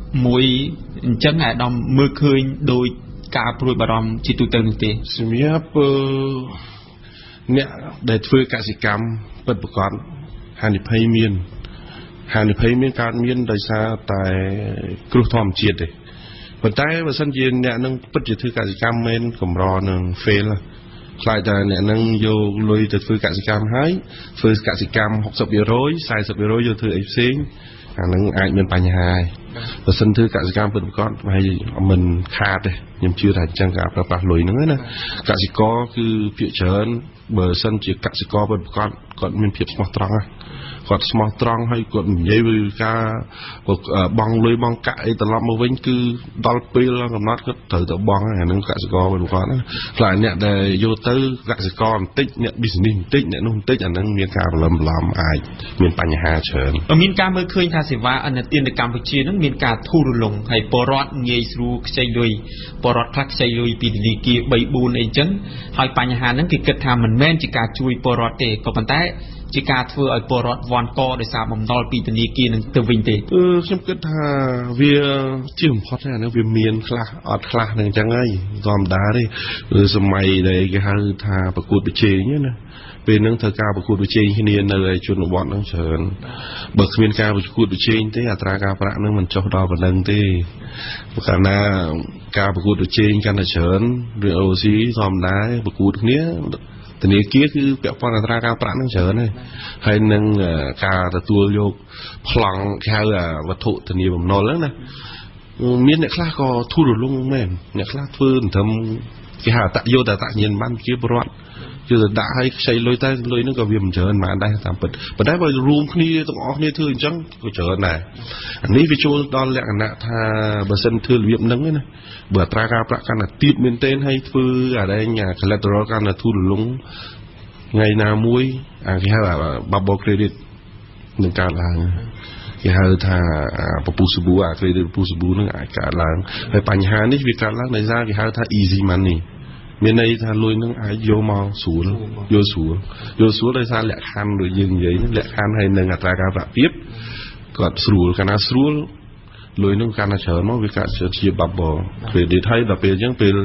មួយអញ្ចឹងអាដាមមើលឃើញដោយការព្រួយបារម្ភជាទូទៅនោះទេសម្រាប់អ្នកដែលធ្វើកសិកម្មពិតប្រាកដហានិភ័យមានហានិភ័យមានកើតមានដោយសារតែគ្រោះធម្មជាតិទេប៉ុន្តែបើសិនជាអ្នកនឹងពិតជាធ្វើកសិកម្មមែនកម្រនឹង fail ខ្លាចតែអ្នកនឹងយកលុយទៅធ្វើកសិកម្មហើយធ្វើកសិកម្ម หกสิบភាគរយ สี่สิบភាគរយ យកធ្វើអីផ្សេងអានឹងអាចមានបញ្ហាហើយបើសិនធ្វើកសិកម្មពិតប្រាកដហើយមិនខាតទេខ្ញុំជឿថាអញ្ចឹងការប្រើប្រាស់លុយហ្នឹងណាកសិករគឺភាគច្រើនបើសិនជាកសិករពិតប្រាកដគាត់មានភាពស្មោះត្រង់ណាគាត់ស្មោះត្រង់ហើយគាត់និយាយពីការបង់លុយបង់កាក់អីត្រឡប់មកវិញគឺដល់ពេលកំណត់គាត់ត្រូវទៅបង់អានឹងកសិករពិតប្រាកដណាខ្លាចអ្នកដែលយកទៅកសិករបន្តិចអ្នក business បន្តិចអ្នកនោះបន្តិចអានឹងមានការរលំរលំអាចមានបញ្ហាច្រើនមានការមើលឃើញថាសេវាឥណទាននៅកម្ពុជានឹងមានការធូររលុងហើយពលរដ្ឋងាយស្រួលខ្ចីលុយពលរដ្ឋខ្លះខ្ចីលុយពីធនាគារ 3 4 អីអញ្ចឹងហើយបញ្ហាហ្នឹងគេគិតថាមិនមែនជាការជួយពលរដ្ឋទេក៏ប៉ុន្តែជាការធ្វើឲ្យពលរដ្ឋវាន់កដោយសារបំណុលពីធនាគារនឹងទៅវិញទេអឺខ្ញុំគិតថាវាជាបំផុតហ្នឹងវាមានខ្លះអត់ខ្លះហ្នឹងអញ្ចឹងហើយធម្មតាទេគឺសម័យដែលគេហៅថាប្រកួតប្រជែងណាពេលហ្នឹងធ្វើការប្រកួតប្រជែងគ្នានៅឯជនបទហ្នឹងច្រើនបើគ្មានការប្រកួតប្រជែងទេអត្រាការប្រាក់ហ្នឹងមិនចុះដល់ប៉ុណ្្នឹងទេព្រោះកាលណាការប្រកួតប្រជែងកាន់តែច្រើនឬ អូ ស៊ី ធម្មតាប្រកួតគ្នាធនាគារគឺពាក់ព័ន្ធអត្រាការប្រាក់ហ្នឹងច្រើនហើយហើយនឹងការទទួលយកប្លង់គេហៅវត្ថុធានាបំណុលហ្នឹងណាមានអ្នកខ្លះក៏ធូររលុងមែនអ្នកខ្លះធ្វើត្រឹមគេហៅអតយោតអតញ្ញាណប័ណ្ណជាពលរដ្ឋគឺទៅដាក់ឲ្យខ្ចីលុយតែលុយហ្នឹងក៏វាមិនច្រើនបានដែរតាមពិតប៉ុន្តែបើរួមគ្នាទាំងអស់គ្នាធ្វើអញ្ចឹងក៏ច្រើនដែរអានេះវាចូលដល់លក្ខណៈថាបើសិនធ្វើរបៀបហ្នឹងណាបើអត្រាការប្រាក់កាន់តែទាបមែនទែនហើយធ្វើអាដែង collateral កាន់តែធូររលុងថ្ងៃណាមួយអាគេហៅ bubble credit នឹងកើតឡើងគេហៅថាពពុះសាប៊ូអា credit ពពុះសាប៊ូហ្នឹងអាចកើតឡើងហើយបញ្ហានេះវាកើតឡើងដោយសារគេហៅថា easy moneyមានន័យថាលុយនឹងអាចយកមកស្រួលយកស្រួលយកស្រួលដោយសារលក្ខខណ្ឌដូចយើងនិយាយលក្ខខណ្ឌហើយនឹងអត្រាការប្រាក់ទាបគាត់ស្រួលកាលណាស្រួលលុយនឹងកាន់តែច្រើនមកវាកាត់ជា bubble credit ហើយដល់ពេលអញ្ចឹងពេល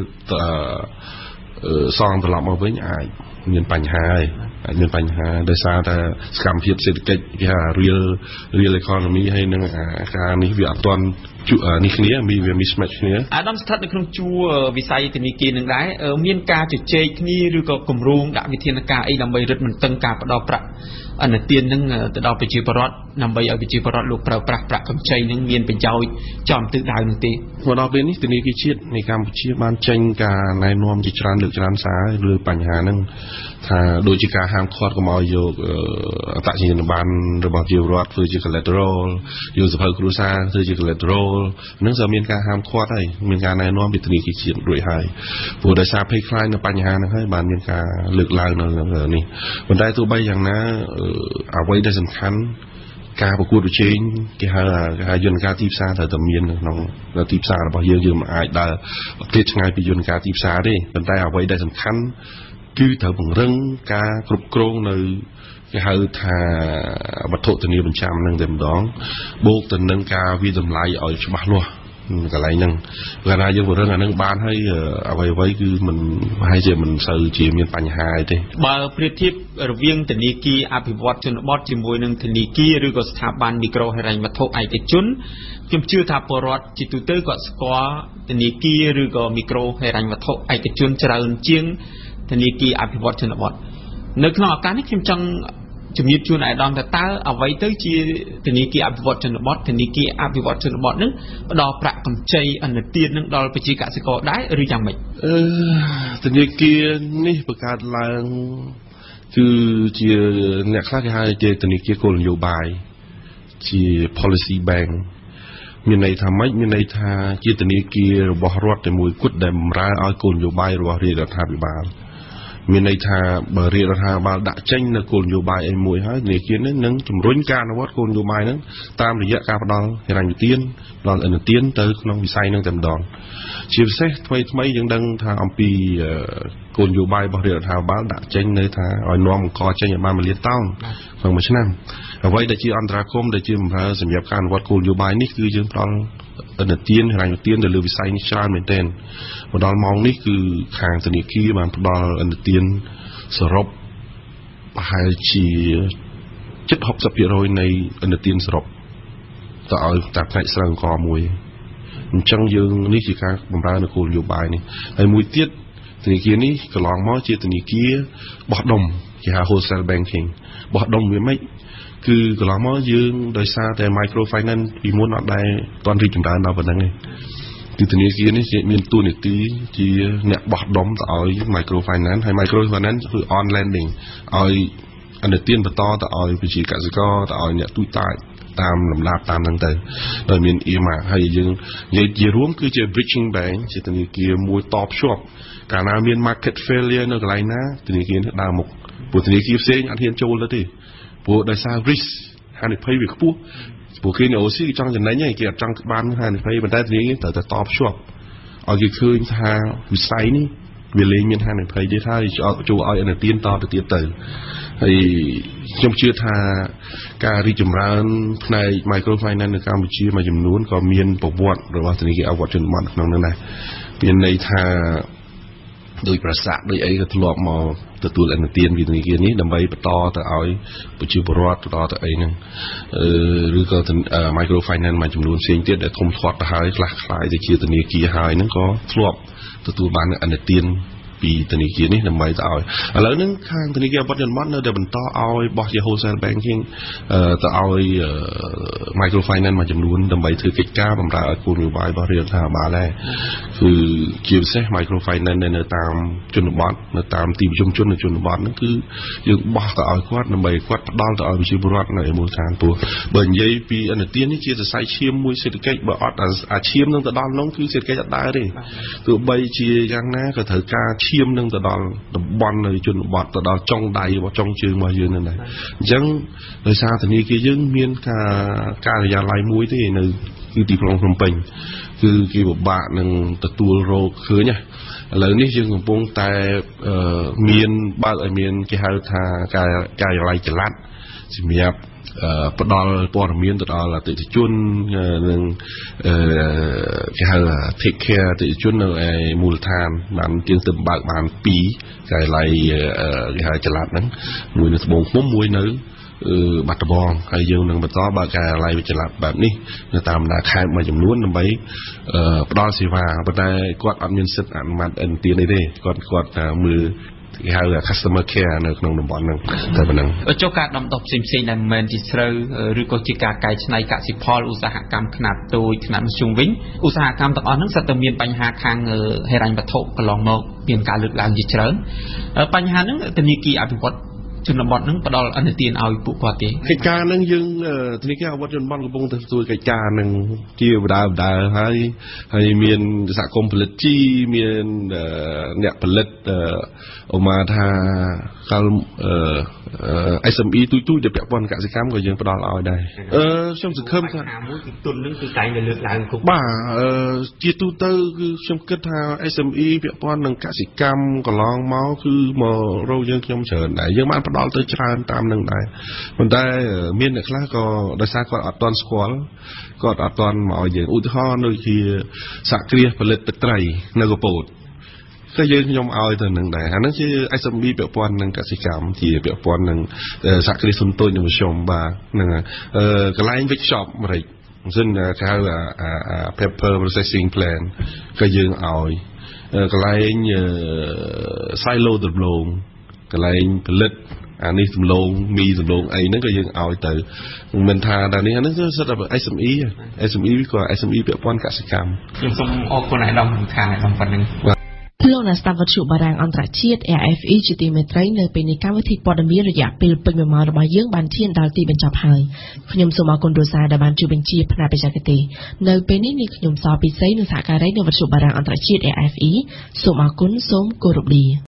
សងត្រឡប់មកវិញអាចមានបញ្ហាហើយអាចមានបញ្ហាដោយសារតែសកម្មភាពសេដ្ឋកិច្ចគេហៅ real real economy ហើយនឹងការនេះវាអត់ទាន់នេះគ្នាមានវា mismatch គ្នាអាដាមស្ថិតនៅក្នុងជួរវិស័យធនាគារនឹងដែរមានការជជែកគ្នាឬក៏គម្រោងដាក់វិធានការអីដើម្បីរឹតបន្តឹងការផ្ដោតប្រាក់អនុទាននឹងទៅដល់ប្រជាពលរដ្ឋដើម្បីឲ្យប្រជាពលរដ្ឋលោកប្រើប្រាស់ប្រាក់កម្ចីនឹងមានប្រយោជន៍ចំទិសដៅនោះទេមកដល់ពេលនេះធនាគារជាតិនៃកម្ពុជាបានចេញការណែនាំជាច្រើនលើកច្រើនសារលើបញ្ហាហ្នឹងថាដូចជាការហាមឃាត់កុំឲ្យយកអត្តសញ្ញាណប័ណ្ណរបស់ប្រជាពលរដ្ឋធ្វើជា collateral យកសភៅគ្រួសារធ្វើជា collateral ហ្នឹងក៏មានការហាមឃាត់ហើយមានការណែនាំពីធនាគារជាតិរួចហើយព្រោះដោយសារភ័យខ្លាចនៅបញ្ហាហ្នឹងហើយបានមានការលើកឡើងនៅនេះប៉ុន្តែទោះបីយ៉ាងណាអ្វីដែលសំខាន់ការប្រកួតប្រជែងគេហៅថាយន្តការទីផ្សារត្រូវតែមាននៅក្នុងទីផ្សាររបស់យើងយើងមិនអាចដើរផ្លេតឆ្ងាយពីយន្តការទីផ្សារទេប៉ុន្តែអ្វីដែលសំខាន់គឺត្រូវពង្រឹងការគ្រប់គ្រងនៅគេហៅថាវត្ថុធានាបញ្ចាំនឹងតែម្ដងបូកទៅនឹងការវិតម្លៃឲ្យច្បាស់លាស់កន្លែងហ្នឹងព្រោះណាយើងពង្រឹងអានឹងបានហើយអ្វីអ្វីគឺមិនប្រហែលជាមិនសូវជាមានបញ្ហាទេបើប្រៀបធៀបរវាងធនាគារអភិវឌ្ឍជនបទជាមួយនឹងធនាគារឬក៏ស្ថាប័នមីក្រូហិរញ្ញវត្ថុឯកជនខ្ញុំជឿថាពលរដ្ឋជាទូទៅគាត់ស្គាល់ធនាគារឬក៏មីក្រូហិរញ្ញវត្ថុឯកជនច្រើនជាងធនាគារអភិវឌ្ឍជនបទនៅក្នុងឱកាសនេះខ្ញុំចង់ជំរាបជូនអាយដាមថាតើអ្វីទៅជាធនាគារអភិវឌ្ឍជនបទធនាគារអភិវឌ្ឍជនបទនឹងផ្ដល់ប្រាក់កម្ចីអនុទាននឹងដល់ប្រជាកសិករដែរឬយ៉ាងម៉េចអឺធនាគារនេះបង្កើតឡើងគឺជាអ្នកខ្លះគេហៅជាធនាគារគោលនយោបាយជា policy bank មានន័យថាម៉េចមានន័យថាជាធនាគាររបស់រដ្ឋតែមួយគត់ដែលបម្រើឲ្យគោលនយោបាយរបស់រាជរដ្ឋាភិបាលមានន័យថាបើរាជរដ្ឋាភិបាលដាក់ចេញនៅគោលនយោបាយអីមួយហើយធនាគារនេះនឹងជំរុញការអនុវត្តគោលនយោបាយហ្នឹងតាមរយៈការផ្ដល់ហិរញ្ញទានផ្ដល់អនុទានទៅក្នុងវិស័យហ្នឹងតែម្ដងជាពិសេសថ្មីថ្មីយើងដឹងថាអំពីគោលនយោបាយរបស់រាជរដ្ឋាភិបាលដាក់ចេញនៅថាឲ្យនាំបង្កចេញឲ្យបានមួយលានតោនក្នុងមួយឆ្នាំអ្វីដែលជាអន្តរាគមន៍ដែលជាបម្រើសម្រាប់ការអនុវត្តគោលនយោបាយនេះគឺយើងផ្ដល់អនុទានហិរញ្ញទានទៅលើវិស័យនេះច្រើនមែនទែនមកដល់ម៉ោងនេះគឺខាងធនាគារបានផ្ដល់អនុទានសរុបប្រហែលជាជិត หกสิบเปอร์เซ็นต์ នៃអនុទានសរុបទៅឲ្យតាមផ្នែកស្រូវអង្ករមួយអញ្ចឹងយើងនេះជាការបម្រើនគោលនយោបាយនេះហើយមួយទៀតធនាគារនេះកន្លងមកជាធនាគារបោះដុំគេហៅ wholesale banking បោះដុំវាមិនគឺកន្លងមកយើងដោយសារតែ micro finance ពីមុនអត់ដែរទាន់រីកចម្រើនដល់ប៉ុណ្ណឹងទេគឺធនាគារនេះមានតួនាទីជាអ្នកបោះដុំទៅឲ្យ micro finance ហើយ micro finance គឺ on lending ឲ្យអនុទានបន្តទៅឲ្យប្រជាកសិករទៅឲ្យអ្នកទូចតាចតាមលំដាប់តាមហ្នឹងទៅដោយមាន earmark ហើយយើងនិយាយជារួមគឺជា bridging bank ជាធនាគារមួយតបភ្ជាប់កាលណាមាន market failure នៅកន្លែងណាធនាគារនេះដើរមុខព្រោះធនាគារផ្សេងអត់ហ៊ានចូលទៅទេព្រោះដោយសារ risk ហានិភ័យវាខ្ពស់ព្រោះគេនៅ អូ ស៊ី គេចង់ចំណេញហើយគេអត់ចង់បានហានិភ័យប៉ុន្តែធនាគារត្រូវតែតបភ្ជាប់ឲ្យគេឃើញថាវិស័យនេះវាលែងមានហានិភ័យទេហើយចូលឲ្យអនុទានតទៅទៀតទៅហើយខ្ញុំជឿថាការរីកចម្រើនផ្នែក micro finance នៅកម្ពុជាមួយចំនួនក៏មានប្រវត្តិរបស់ធនាគារអវត្តជនបទក្នុងនោះដែរមានន័យថាដោយប្រសាដូចអីក៏ធ្លាប់មកទទួលអនុទានពីធនាគារនេះដើម្បីបន្តទៅឲ្យប្រជាពលរដ្ឋបន្តទៅអីហ្នឹងឬក៏ micro finance មួយចំនួនផ្សេងទៀតដែលធំធាត់ទៅហើយខ្លះខ្លាយទៅជាធនាគារហើយហ្នឹងក៏ធ្លាប់ទទួលបានអនុទានពីធនាគារនេះដើម្បីទៅឲ្យឥឡូវហ្នឹងខាងធនាគារអវត្តជនបទនៅតែបន្តឲ្យបោះជា wholesale banking ទៅឲ្យ micro finance មួយចំនួនដើម្បីធ្វើកិច្ចការបម្រើឲ្យគោលនយោបាយរបស់រដ្ឋាភិបាលដែរគឺជាពិសេស micro finance នៅតាមជនបទនៅតាមទីប្រជុំជននៅជនបទហ្នឹងគឺយើងបោះទៅឲ្យគាត់ដើម្បីគាត់ផ្ដល់ទៅឲ្យប្រជាពលរដ្ឋនៅមូលដ្ឋានព្រោះបើនិយាយពីអនុទាននេះជាសរសៃឈាមមួយសេដ្ឋកិច្ចបើអត់អាឈាមនឹងទៅដល់នោះគឺសេដ្ឋកិច្ចអត់ដើរទេទោះបីជាយ៉ាងណាក៏ត្រូវការឈាមនឹងទៅដល់តំបន់នៅជនបទទៅដល់ចុងដៃរបស់ចុងជើងរបស់យើងហ្នឹងដែរអញ្ចឹងដោយសារធនាគារយើងមានការការិយាល័យមួយទេនៅគឺទីក្រុងភ្នំពេញគឺគេពិបាកនឹងទទួលរកឃើញណាឥឡូវនេះយើងកំពុងតែមានបើកឲ្យមានគេហៅថាការការិយាល័យចល័តសម្រាប់ផ្ដល់ព័ត៌មានទៅដល់អតិថិជននិងគេហៅ take care អតិថិជននៅឯមូលដ្ឋានបានជាងទៅបើកបានពីរការិយាល័យគេហៅចល័តហ្នឹងមួយនៅត្បូងឃ្មុំមួយនៅបាត់ដំបងហើយយើងនឹងបន្តបើកការិយាល័យវិចល័តបែបនេះនៅតាមបណ្ដាខេត្តមួយចំនួនដើម្បីផ្ដល់សេវាប៉ុន្តែគាត់អត់មានសិទ្ធិអនុម័តអនុទានអីទេគាត់គាត់មើលគេហៅ customer care នៅក្នុងតំបន់ហ្នឹងតែប៉ុណ្ណឹងចុះការដំដុះផ្សេងផ្សេងដែលមិនមែនជាស្រូវឬក៏ជាការកែច្នៃកសិផលឧស្សាហកម្មខ្នាតតូចខ្នាតមធ្យមវិញឧស្សាហកម្មទាំងអស់ហ្នឹងសិតតែមានបញ្ហាខាងហិរញ្ញវត្ថុកន្លងមកមានការលើកឡើងជាច្រើនបញ្ហាហ្នឹងធនាគារអភិវឌ្ឍជនបទនឹងផ្ដល់អនុទានឲ្យពួកគាត់ទេកិច្ចការនឹងយើងធនាគារអវត្តជនបទកំពុងតែធ្វើកិច្ចការនឹងជាបដាបដាហើយហើយមានសហគមន៍ផលិតជីមានអ្នកផលិតអូម៉ាថាកាល เอส เอ็ม อี ទូចទូចដែលពាក់ព័ន្ធកសិកម្មក៏យើងផ្ដល់ឲ្យដែរអឺខ្ញុំសង្ឃឹមថាមួយគឺទុននឹងគឺតែងតែលើកឡើងគ្រប់បាទអឺជាទូទៅគឺខ្ញុំគិតថា เอส เอ็ม อี ពាក់ព័ន្ធនឹងកសិកម្មកន្លងមកគឺមករកយើងខ្ញុំច្រើនដែរយើងបានផ្ដល់ទៅច្រើនតាមនឹងដែរប៉ុន្តែមានអ្នកខ្លះក៏ដោយសារគាត់អត់ទាន់ស្គាល់គាត់អត់ទាន់មកឲ្យយើងឧទាហរណ៍ដូចជាសហគ្រាសផលិតទឹកត្រីនៅកពតក៏យើងខ្ញុំឲ្យទៅនឹងដែរអាហ្នឹងជា เอส เอ็ม อี ពាក់ព័ន្ធនឹងកសិកម្មជាពាក់ព័ន្ធនឹងសហគ្រាសធុនតូចនិងមធ្យមបាទហ្នឹងហើយកន្លែង workshop ម្រេចមិនសិនគេហៅ paper processing plant ក៏យើងឲ្យកន្លែង silo ដំឡូងកន្លែងផលិតអានេះដំឡូងមីដំឡូងអីហ្នឹងក៏យើងឲ្យទៅមិនថាដល់នេះអាហ្នឹងគឺសិតតែ เอส เอ็ม อี เอส เอ็ม อี ក៏ เอส เอ็ម อี ពាក់ព័ន្ធកសិកម្មខ្ញុំសូមអរគុណអាយដាមខាងអាយដាមប៉ុណ្ណឹងលោកអ្នកស្ដាប់វិទ្យុបារាំងអន្តរជាតិ เอ เอฟ อี ជាទីមេត្រីនៅពេលនេះកម្មវិធីព័ត៌មានរយៈពេលពេញមួយម៉ោងរបស់យើងបានឈានដល់ទីបញ្ចប់ហើយខ្ញុំសូមអរគុណលោកសាដែលបានជួយបញ្ជាផ្នែកបច្ចេកទេសនៅពេលនេះនេះខ្ញុំសពិសីនិងសហការីនៅវិទ្យុបារាំងអន្តរជាតិ เอ เอฟ อี សូមអរគុណសូមគោរពលា